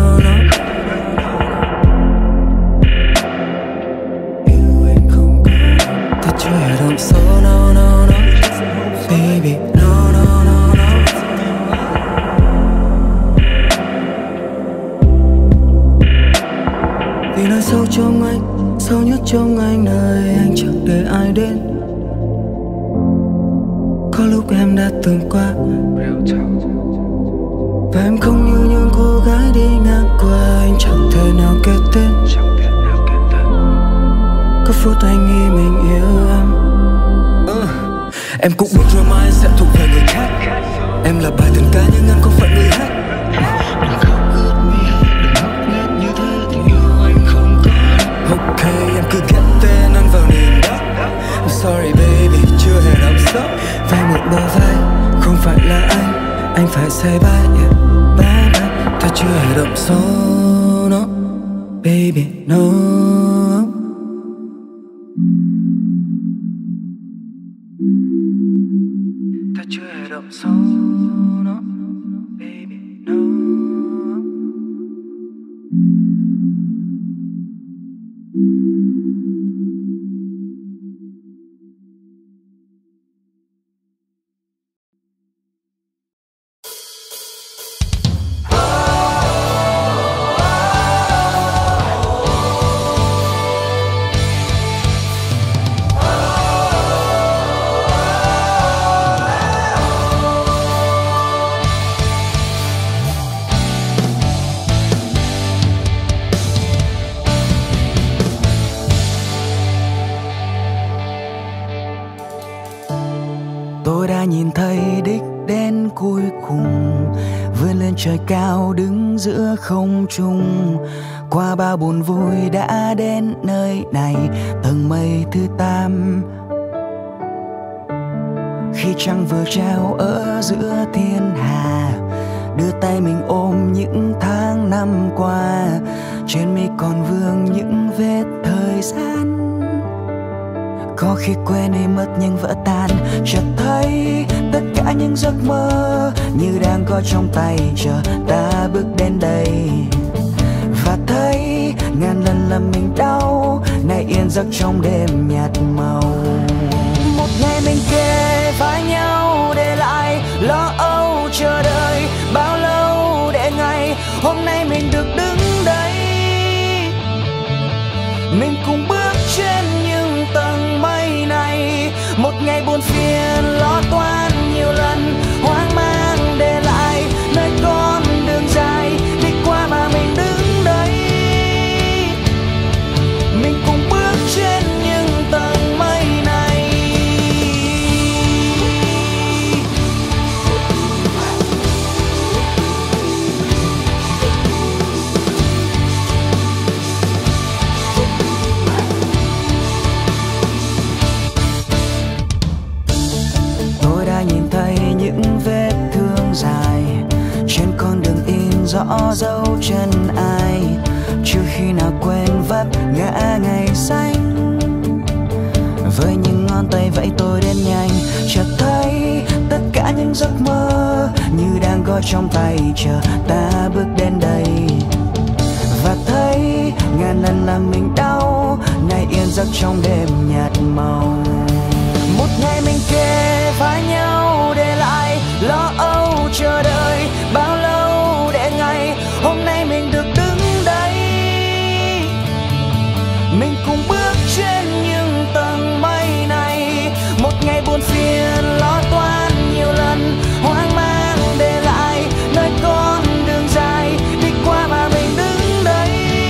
Yêu anh không có, ta chưa hề đậm sâu no baby no. Vì nơi sâu trong anh, sâu nhất trong anh, nơi anh chẳng để ai đến. Có lúc em đã từng qua, và em không như những cô gái đi ngang qua, anh chẳng thể nào kể tên. Có phút anh nghĩ mình yêu em. Em cũng biết rồi mai sẽ thuộc về người khác, em là bài tình ca nhưng anh không phải người hát. Ok em cứ ghét tên anh vào niềm đó. I'm sorry baby chưa hề đậm sâu, vai một bờ vai, không phải là anh phải say bye bye. Ta chưa hề đậm sâu no baby no. Ta chưa hề đậm sâu no baby no. trời cao đứng giữa không trung. Qua bao buồn vui đã đến nơi này, tầng mây thứ 8. Khi trăng vừa treo ở giữa thiên hà, đưa tay mình ôm những tháng năm qua. Trên mi còn vương những vết thời gian, có khi quên đi mất nhưng vỡ tan. Chợt thấy tất cả những giấc mơ như đang có trong tay, chờ ta bước đến đây. Và thấy ngàn lần làm mình đau, nay yên giấc trong đêm nhạt màu. Một ngày mình kề vai nhau để lại lo âu chờ đợi bao lâu, để ngày hôm nay mình được đứng đây. Mình cùng bước trên những tầng mây này, một ngày buồn phiền lo toan nhiều lần, hoang mang để lại nơi con đường dài đi qua mà mình đứng đây. Mình cùng bước trên những tầng mây này. Tôi đã nhìn thấy những vết thương dài trên con đường in rõ dấu chân ai, chưa khi nào quên vấp ngã ngày xanh. Với những ngón tay vẫy tôi đến nhanh, chợt thấy tất cả những giấc mơ như đang có trong tay, chờ ta bước đến đây. Và thấy ngàn lần làm mình đau, nay yên giấc trong đêm nhạt màu. Một ngày mình kề vai nhau để lại lo âu chờ đợi bao lâu, để ngày hôm nay mình được đứng đây. Mình cùng bước trên những tầng mây này, một ngày buồn phiền lo toan nhiều lần, hoang mang để lại nơi con đường dài đi qua mà mình đứng đây.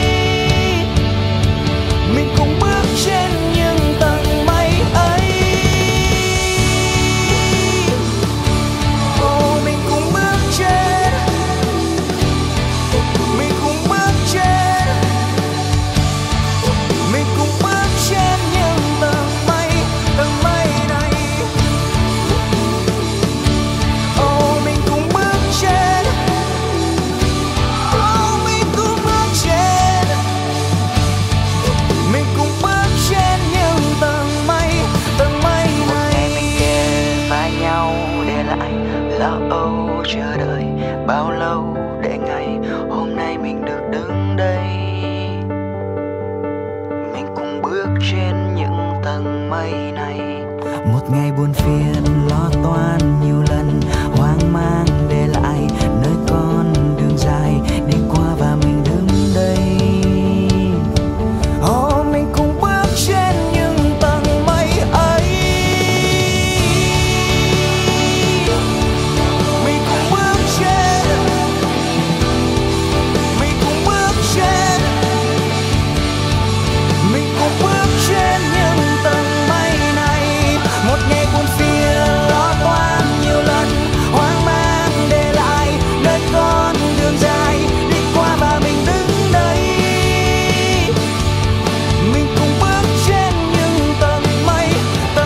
Mình cùng bước trên những tầng mây ấy. Mình cùng bước trên, mình cùng bước trên, mình cùng bước trên những tầng mây này. Mình cùng bước trên, mình cùng bước trên, mình cùng bước trên những tầng mây này. Mình kề vai nhau để lại lo âu chờ đợi bao lâu, để ngày hôm nay mình được đứng đây. Mình cùng bước trên những tầng mây này, một ngày buồn phiền lo toan nhiều lần, hoang mang để lại nơi con đường dài đi qua và mình đứng đây. Mình cùng bước trên những tầng mây ấy. Mình cùng bước trên, mình cùng bước trên, mình cùng bước trên những tầng mây này. Một ngày buồn phiền lo toan nhiều lần, hoang mang để lại nơi con đường dài đi qua và mình đứng đây. Mình cùng bước trên những tầng mây ấy.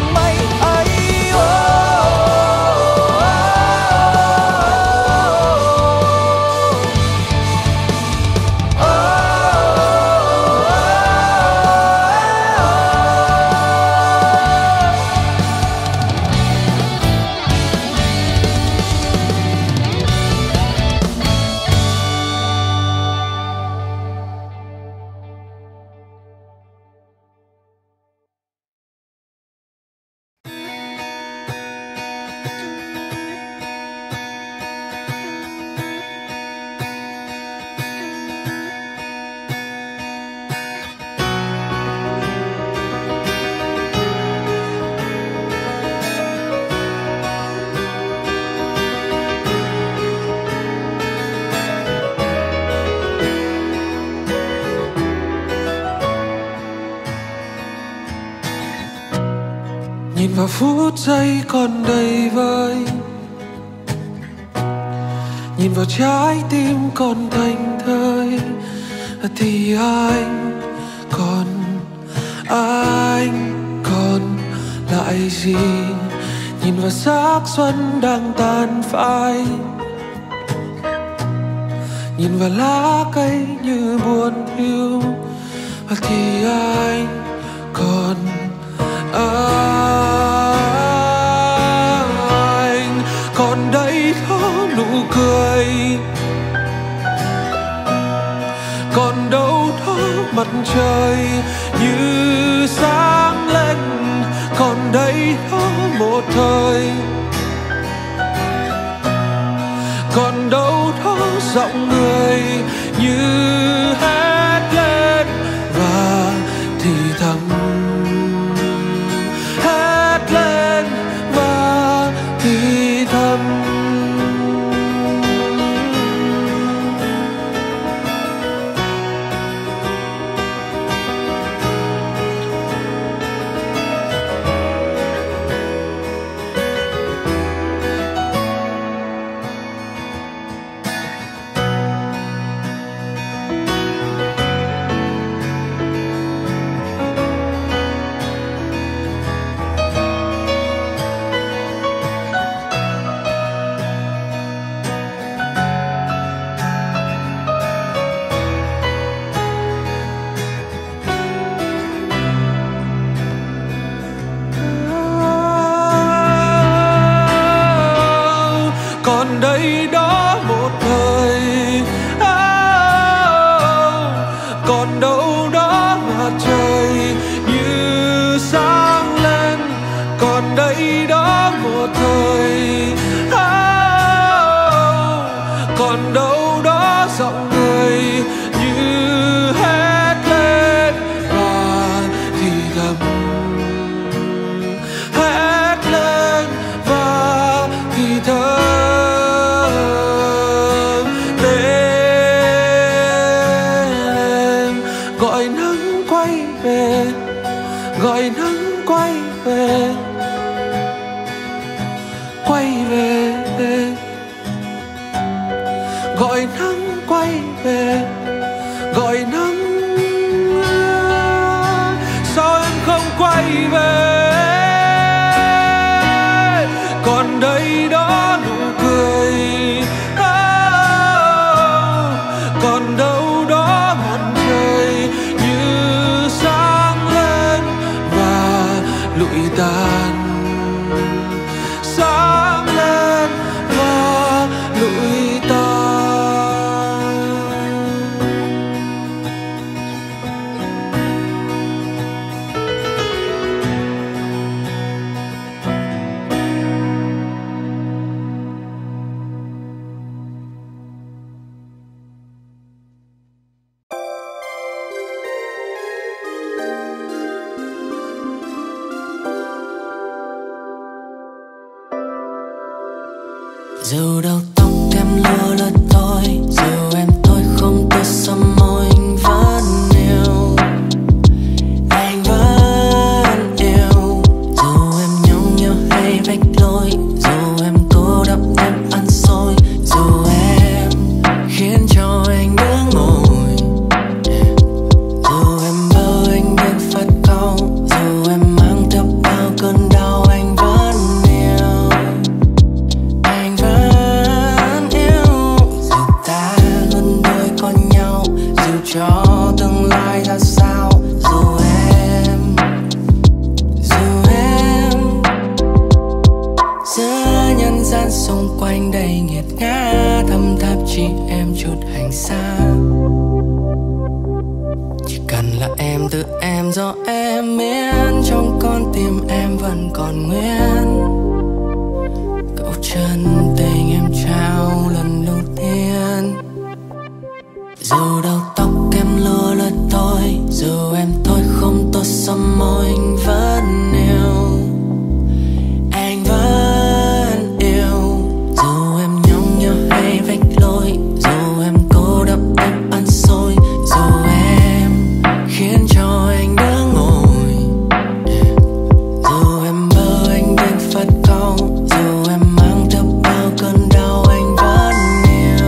Nhìn vào phút giây còn đầy vơi, nhìn vào trái tim còn thành thơi thì anh còn lại gì? Nhìn vào xác xuân đang tàn phai, nhìn vào lá cây như buồn hiu thì anh còn anh còn đây đó nụ cười, còn đâu đó mặt trời như sáng lên, còn đây đó một thời, còn đâu đó giọng người như hét lên và thì thầm, hét lên và thì thầm. Còn đây đó một thời, còn đâu đó mặt trời như sáng lên, còn đây đó một thời, còn đâu đó giọng người như hét lên và thì thầm, hét lên và thì thầm. Gọi nắng quay về, gọi nắng quay về, quay về. Gọi nắng quay về, gọi nắng. Sao em không quay về? Còn đây đó nụ cười, còn đâu đó mặt trời như sáng lên và lụi tàn, sáng lên và lụi tàn. Dù đầu tóc em lưa lướt thôi, dù em thôi không tôi xăm môi, anh vẫn yêu, anh vẫn yêu. Dù em nhau nhau hay vạch lối, dù em cô đắp em ăn xôi, dù em khiến cho anh đứng ngồi, dù em bơ anh bên phát câu, dù em mang theo bao cơn đau, anh vẫn yêu, anh vẫn yêu. Dù ta luôn đôi con nhau, dù cho tương lai ra sao, dù em giữa nhân gian xung quanh đầy nghiệt ngã, thâm tháp chỉ em chút hành xa. Chỉ cần là em tự em do em miễn, trong con tim em vẫn còn nguyên câu chân tình em trao lần đầu tiên. Dù đầu tóc em lưa lướt thôi, dù em thôi không tốt xăm môi, anh vẫn yêu, anh vẫn yêu. Dù em nhau nhau hay vạch lối, dù em cô đắp em ăn xôi, dù em khiến cho anh đứng ngồi, dù em bơ anh bên phát câu, dù em mang theo bao cơn đau, anh vẫn yêu,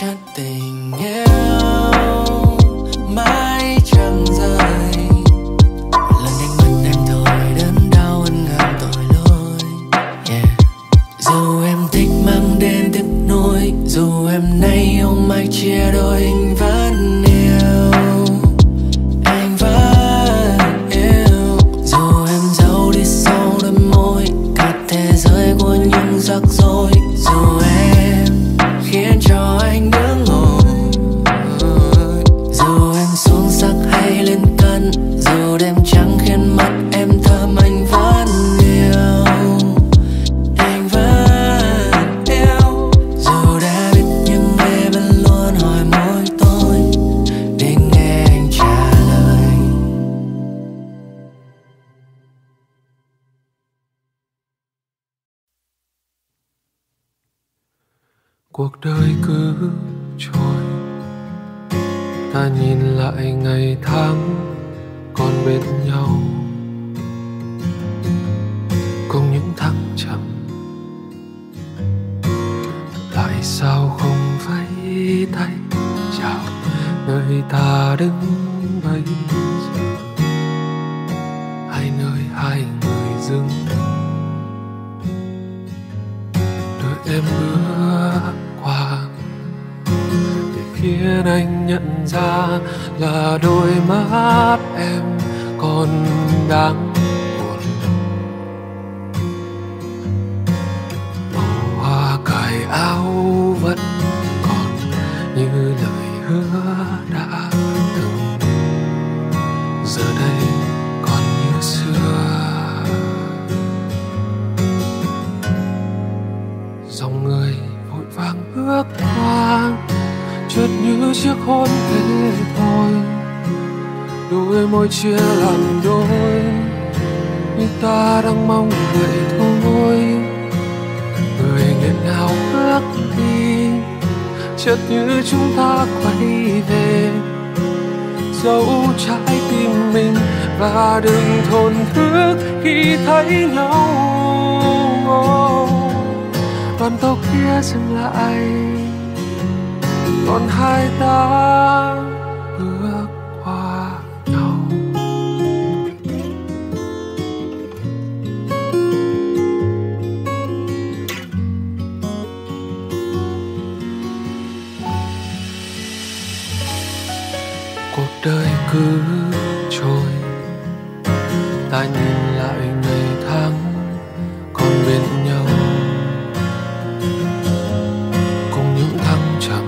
chặt tình yêu mãi chẳng rời. Lần đánh mất em thôi đớn đau hơn ngàn tội lỗi. Dù em thích mang đến tiếc nuối, dù em nay yêu mai chia đôi, anh vẫn yêu, anh vẫn yêu. Dù em giấu đi sau đôi môi cả thế giới của những rắc rối, dù em khiến cho anh đứng ngồi, dù em xuống sắc hay lên cân, dù đêm trắng khiến mắt em thơm, anh vẫn yêu, anh vẫn yêu. Dù đã biết nhưng em vẫn luôn hỏi mỗi tôi để nghe anh trả lời. Cuộc đời cứ trôi, ta nhìn lại ngày tháng còn bên nhau, cùng những thăng trầm. Tại sao không vẫy tay chào nơi ta đứng bây giờ, hay nơi hai người dừng đợi em bước qua, để khiến anh nhận ra là đôi mắt em còn đang buồn. Màu hoa cài áo vẫn còn như lời hứa đã từng, giờ đây còn như xưa. Dòng người vội vàng bước qua, chợt như chiếc hôn thế thôi, đôi môi chia làm đôi, như ta đang mong vậy thôi. Người nghẹn ngào bước đi, chợt như chúng ta quay về, dẫu trái tim mình và đừng thổn thức khi thấy nhau. Đoàn tàu kia dừng lại, còn hai ta bước qua nhau. Cuộc đời cứ trôi, ta nhìn lại ngày tháng còn bên nhau, cùng những thăng trầm.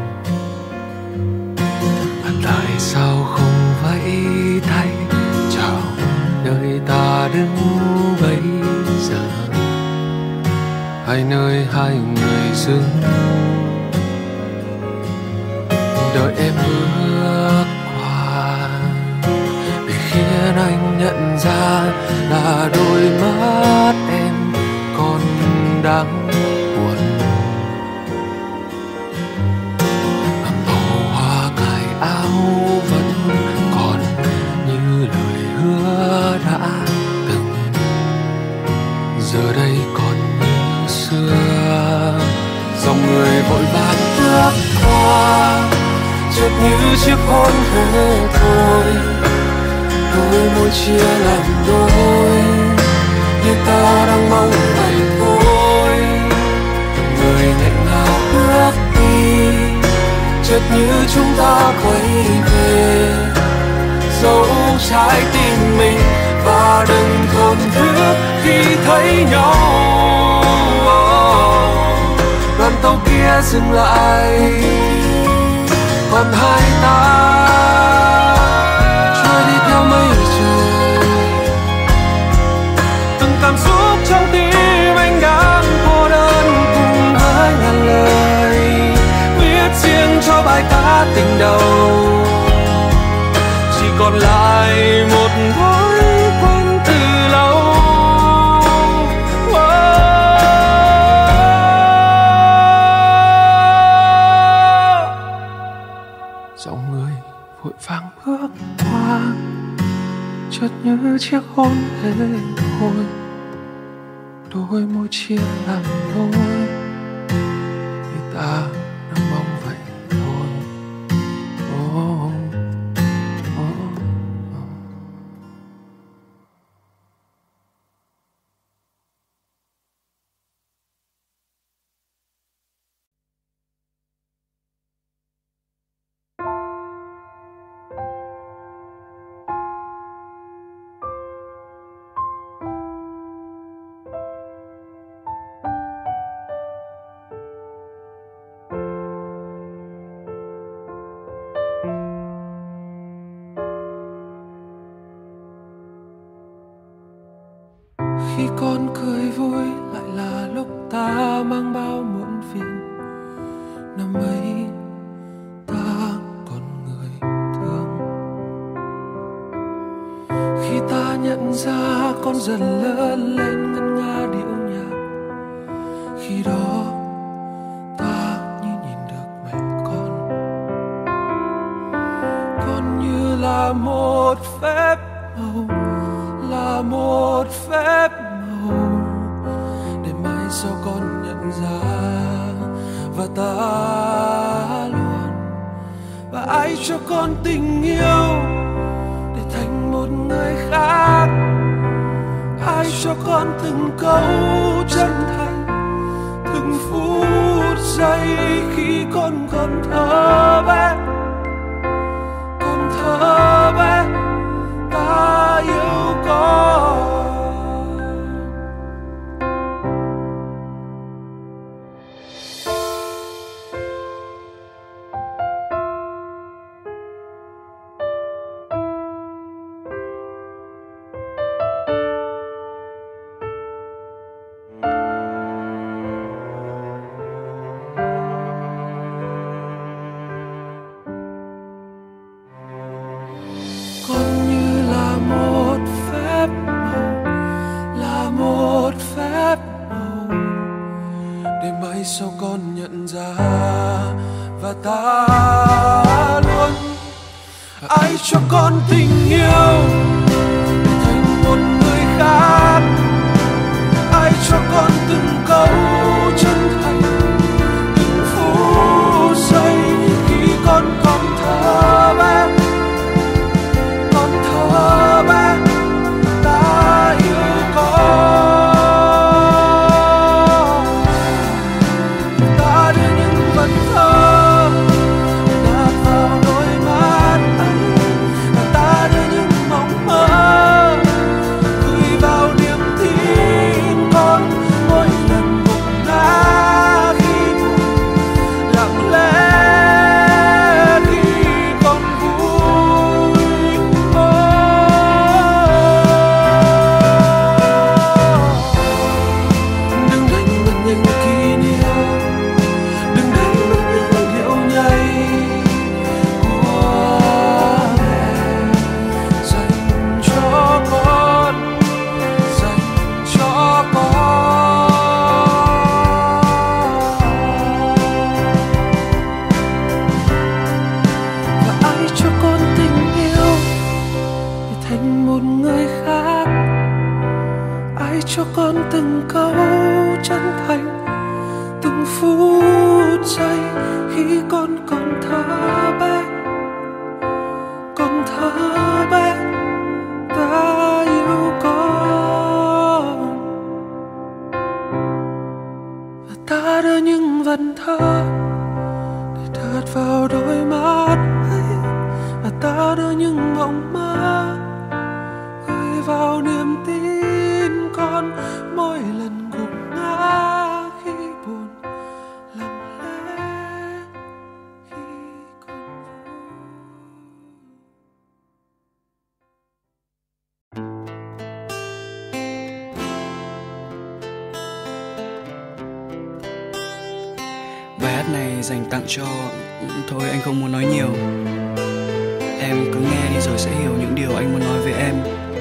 Tại sao không vẫy tay chào nơi ta đứng bây giờ, hay nơi hai người dừng đợi em bước qua, để khiến anh nhận ra là đôi mắt em còn đang buồn. Màu hoa cài áo vẫn còn như lời hứa đã từng, giờ đây còn như xưa. Dòng người vội vàng bước qua, chợt như chiếc hôn thế thôi, đôi môi chia làm đôi, như ta đang mong vậy thôi. Người nghẹn ngào bước đi, chợt như chúng ta quay về, dẫu trái tim mình và đừng thổn thức khi thấy nhau. Đoàn tàu kia dừng lại, còn hai ta trôi đi theo mây trời. Từng cảm xúc trong tim anh đang cô đơn cùng với ngàn lời, viết riêng cho bài ca tình đầu. Chỉ còn lại một thói quen từ lâu. Dòng người vội vàng bước qua, chợt như chiếc hôn thế thôi, đôi môi chia làm đôi, như ta đang mong vậy Khi con cười vui lại là lúc ta mang bao muộn phiền. Năm ấy ta còn người thương. Khi ta nhận ra con dần lớn lên ngân nga điệu nhạc, khi đó ta như nhìn được mẹ con. Con như là một phép màu, là một phép màu để mai sau con nhận ra. Và ta luôn, và ai cho con tình yêu để thành một người khác? Ai cho con từng câu chân thành, từng phút giây khi con còn thơ bé, còn thơ bé, ta yêu con. Sao con nhận ra và ta luôn, ai cho con tình yêu để thành một người khác? Ai cho con từng câu chân thành, từng phút giây khi con còn thơ bé, còn thơ bé, ta yêu con. Bài hát này dành tặng cho... Thôi anh không muốn nói nhiều. Em cứ nghe đi rồi sẽ hiểu những điều anh muốn nói với em.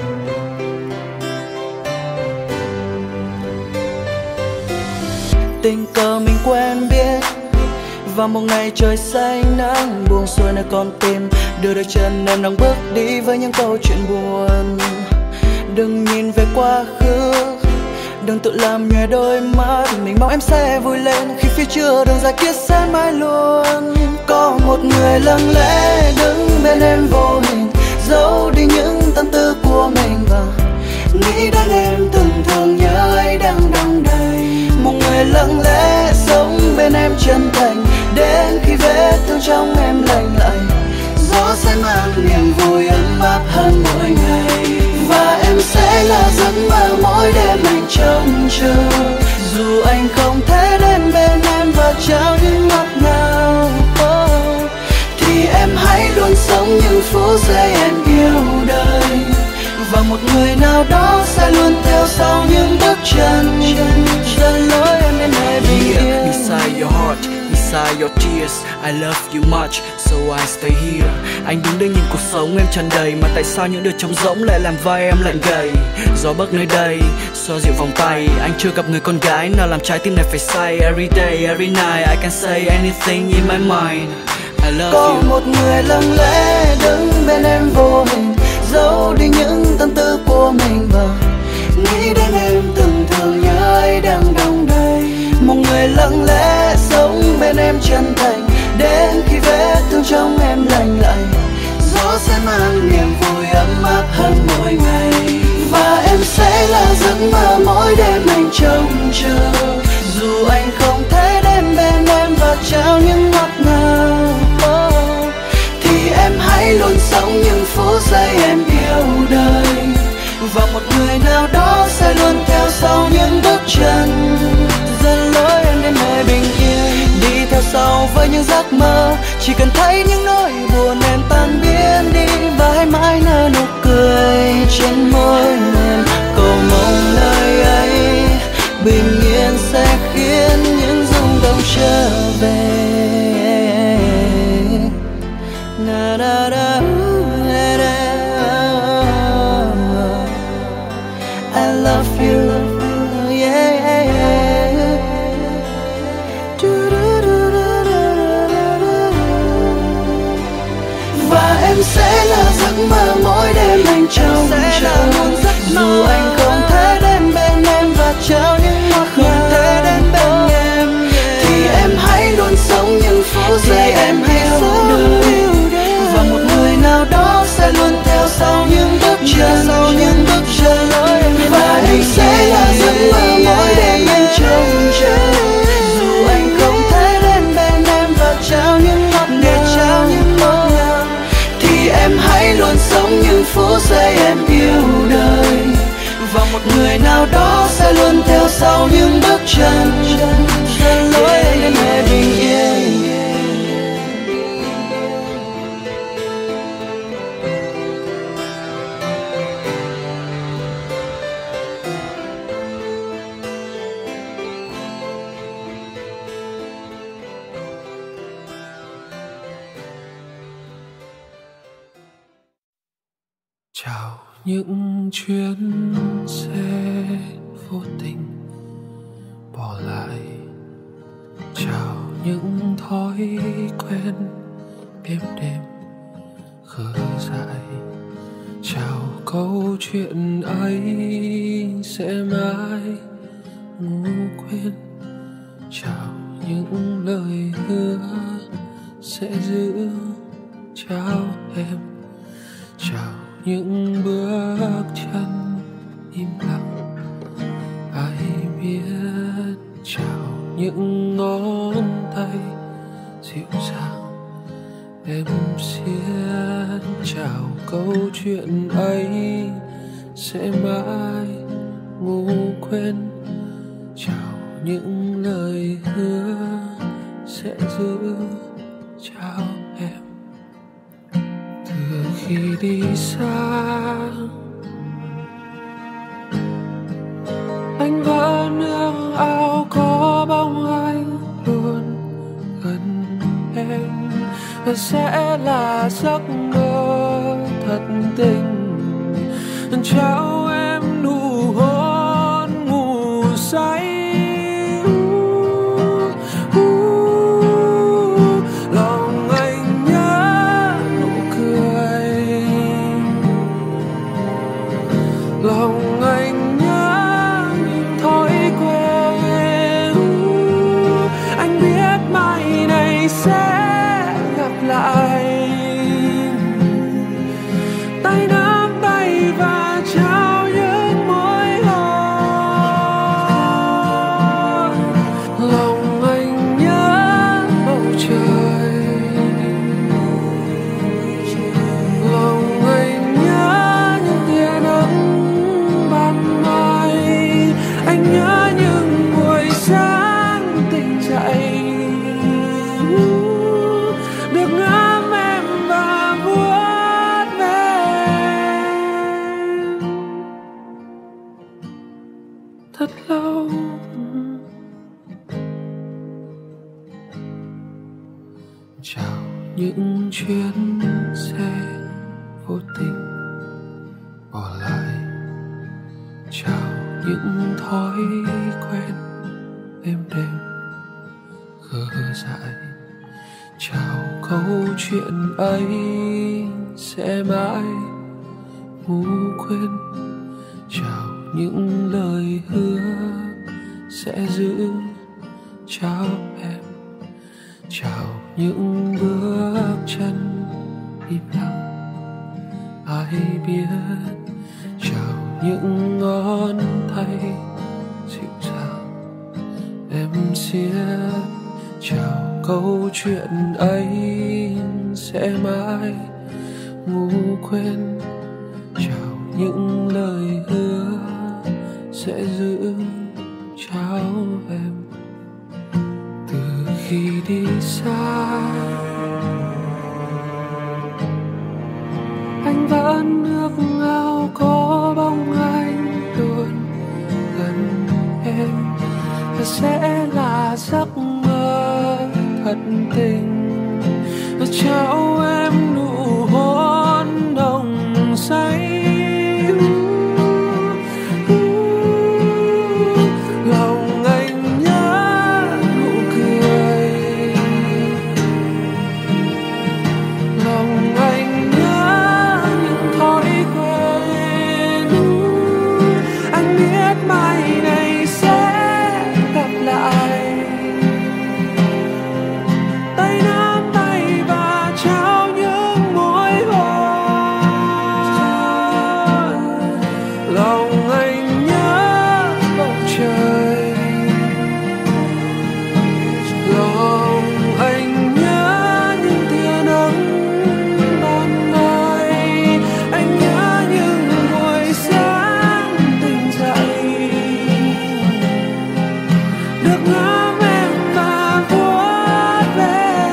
Tình cờ mình quen biết vào một ngày trời xanh nắng buông xuôi nơi con tim, đưa đôi chân em đang bước đi với những câu chuyện buồn. Đừng nhìn về quá khứ, đừng tự làm nhòe đôi mắt, mình mong em sẽ vui lên khi phía trước đường dài kia sẽ mãi luôn. Có một người lặng lẽ đứng bên em vô hình, giấu đi những tâm tư của mình và nghĩ đến em từng thương nhớ ấy đang đong đầy. Một người lặng lẽ sống bên em chân thành, đến khi vết thương trong em lành lại, gió sẽ mang niềm vui ấm áp hơn mỗi ngày. Và em sẽ là giấc mơ mỗi đêm anh trông chờ, dù anh không thể đến bên em và trao những ngọt ngào. Thì em hãy luôn sống những phút giây em yêu đời, và một người nào đó sẽ luôn theo sau những inside your tears. I love you much, so I stay here. Anh đứng đây nhìn cuộc sống em tràn đầy, mà tại sao những điều trống rỗng lại làm vai em lạnh gầy? Gió bấc nơi đây, xoa dịu vòng tay. Anh chưa gặp người con gái nào làm trái tim này phải say. Every day, every night, I can say anything in my mind. I love có you. một người lặng lẽ đứng bên em vô hình, giấu đi những tâm tư của mình và nghĩ đến em từng thường nhớ ai đang đong đầy. Một người lặng lẽ sống bên em chân thành, đến khi vết thương trong em lành lại, gió sẽ mang niềm vui ấm áp hơn mỗi ngày. Và em sẽ là giấc mơ mỗi đêm anh trông chờ, dù anh không thể đến bên em và trao những ngọt ngào. Thì em hãy luôn sống những phút giây em yêu đời, và một người nào đó sẽ luôn theo sau những bước chân, dẫn lối em đến nơi bình yên. Đi theo sau với những giấc mơ, chỉ cần thấy những nỗi buồn em tan biến đi, và hãy mãi nở nụ cười trên môi em. Cầu mong nơi ấy bình yên sẽ khiến những rung động trở về. Na da da da da. I love you, yeah, yeah, yeah. Và em sẽ là giấc mơ mỗi đêm anh trông chờ, dù anh không thể đến bên em và trao những ngọt ngào đến bên em, thì em hãy luôn sống những phút giây em yêu đời, và một người nào đó sẽ luôn theo sau những bước chân, và em sẽ là giấc mơ mỗi đêm anh trông chờ, dù anh không thể đến bên em và trao những ngọt ngào, thì em hãy luôn sống những phút giây em yêu đời, và một người nào đó sẽ luôn theo sau những bước chân, dẫn lối em đến nơi bình yên. Chào những chuyến xe vô tình bỏ lại, chào những thói quen êm đềm khờ dại, chào câu chuyện ấy sẽ mãi ngủ quên, chào những lời hứa sẽ giữ, chào em, chào những bước chân im lặng ai biết, chào những ngón tay dịu dàng em xiết, chào câu chuyện ấy sẽ mãi ngủ quên, chào những lời hứa sẽ giữ, chào em. Từ khi đi xa anh vẫn ước ao có bóng anh luôn gần em, và sẽ là giấc mơ thật tình trao em nụ hôn ngủ say. Lòng anh nhớ nụ cười, lòng anh nhớ những thói quen. Anh biết mai này sẽ gặp lại, tay nắm tay và trao những môi hôn. Lòng anh nhớ bầu trời, lòng anh nhớ những tia nắng ban mai. Anh nhớ những buổi sáng tỉnh dậy, được ngắm em và vuốt ve thật lâu. những chuyến xe vô tình bỏ lại. Chào những thói quen êm đềm khờ dại. Chào câu chuyện ấy sẽ mãi ngủ quên. Chào những lời hứa sẽ giữ. Chào em. Chào những bước chân im lặng ai biết. Chào những ngón tay dịu dàng em xiết. Chào câu chuyện ấy sẽ mãi ngủ quên. Chào những lời hứa sẽ giữ. Chào em. Từ khi đi xa anh vẫn ước ao có bóng anh luôn gần em. Và sẽ là giấc mơ thật tình. Và trao em nụ hôn nồng say. Lòng anh nhớ nụ cười. Lòng anh nhớ những thói quen. Anh biết mai này sẽ gặp lại. Tay nắm tay và trao những môi hôn. Lòng anh nhớ bầu trời. Lòng anh nhớ những tia nắng ban mai. Anh nhớ những buổi sáng tỉnh dậy được ngắm em và vuốt ve.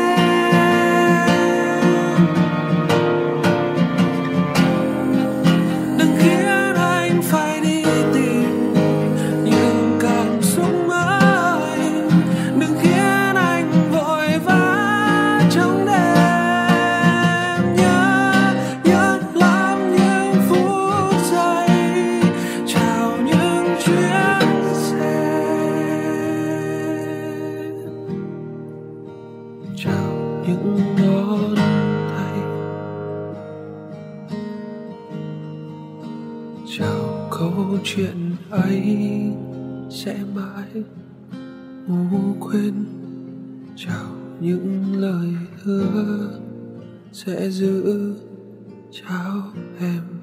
Đừng khiến anh phải đi tìm những cảm xúc mới. Đừng khiến anh vội vã trong đêm. Nhớ lắm những phút giây. Chào những chuyến xe. Chào những ngón tay. Chào câu chuyện ấy sẽ mãi ngủ quên. Chào những lời hứa sẽ giữ. Chào em.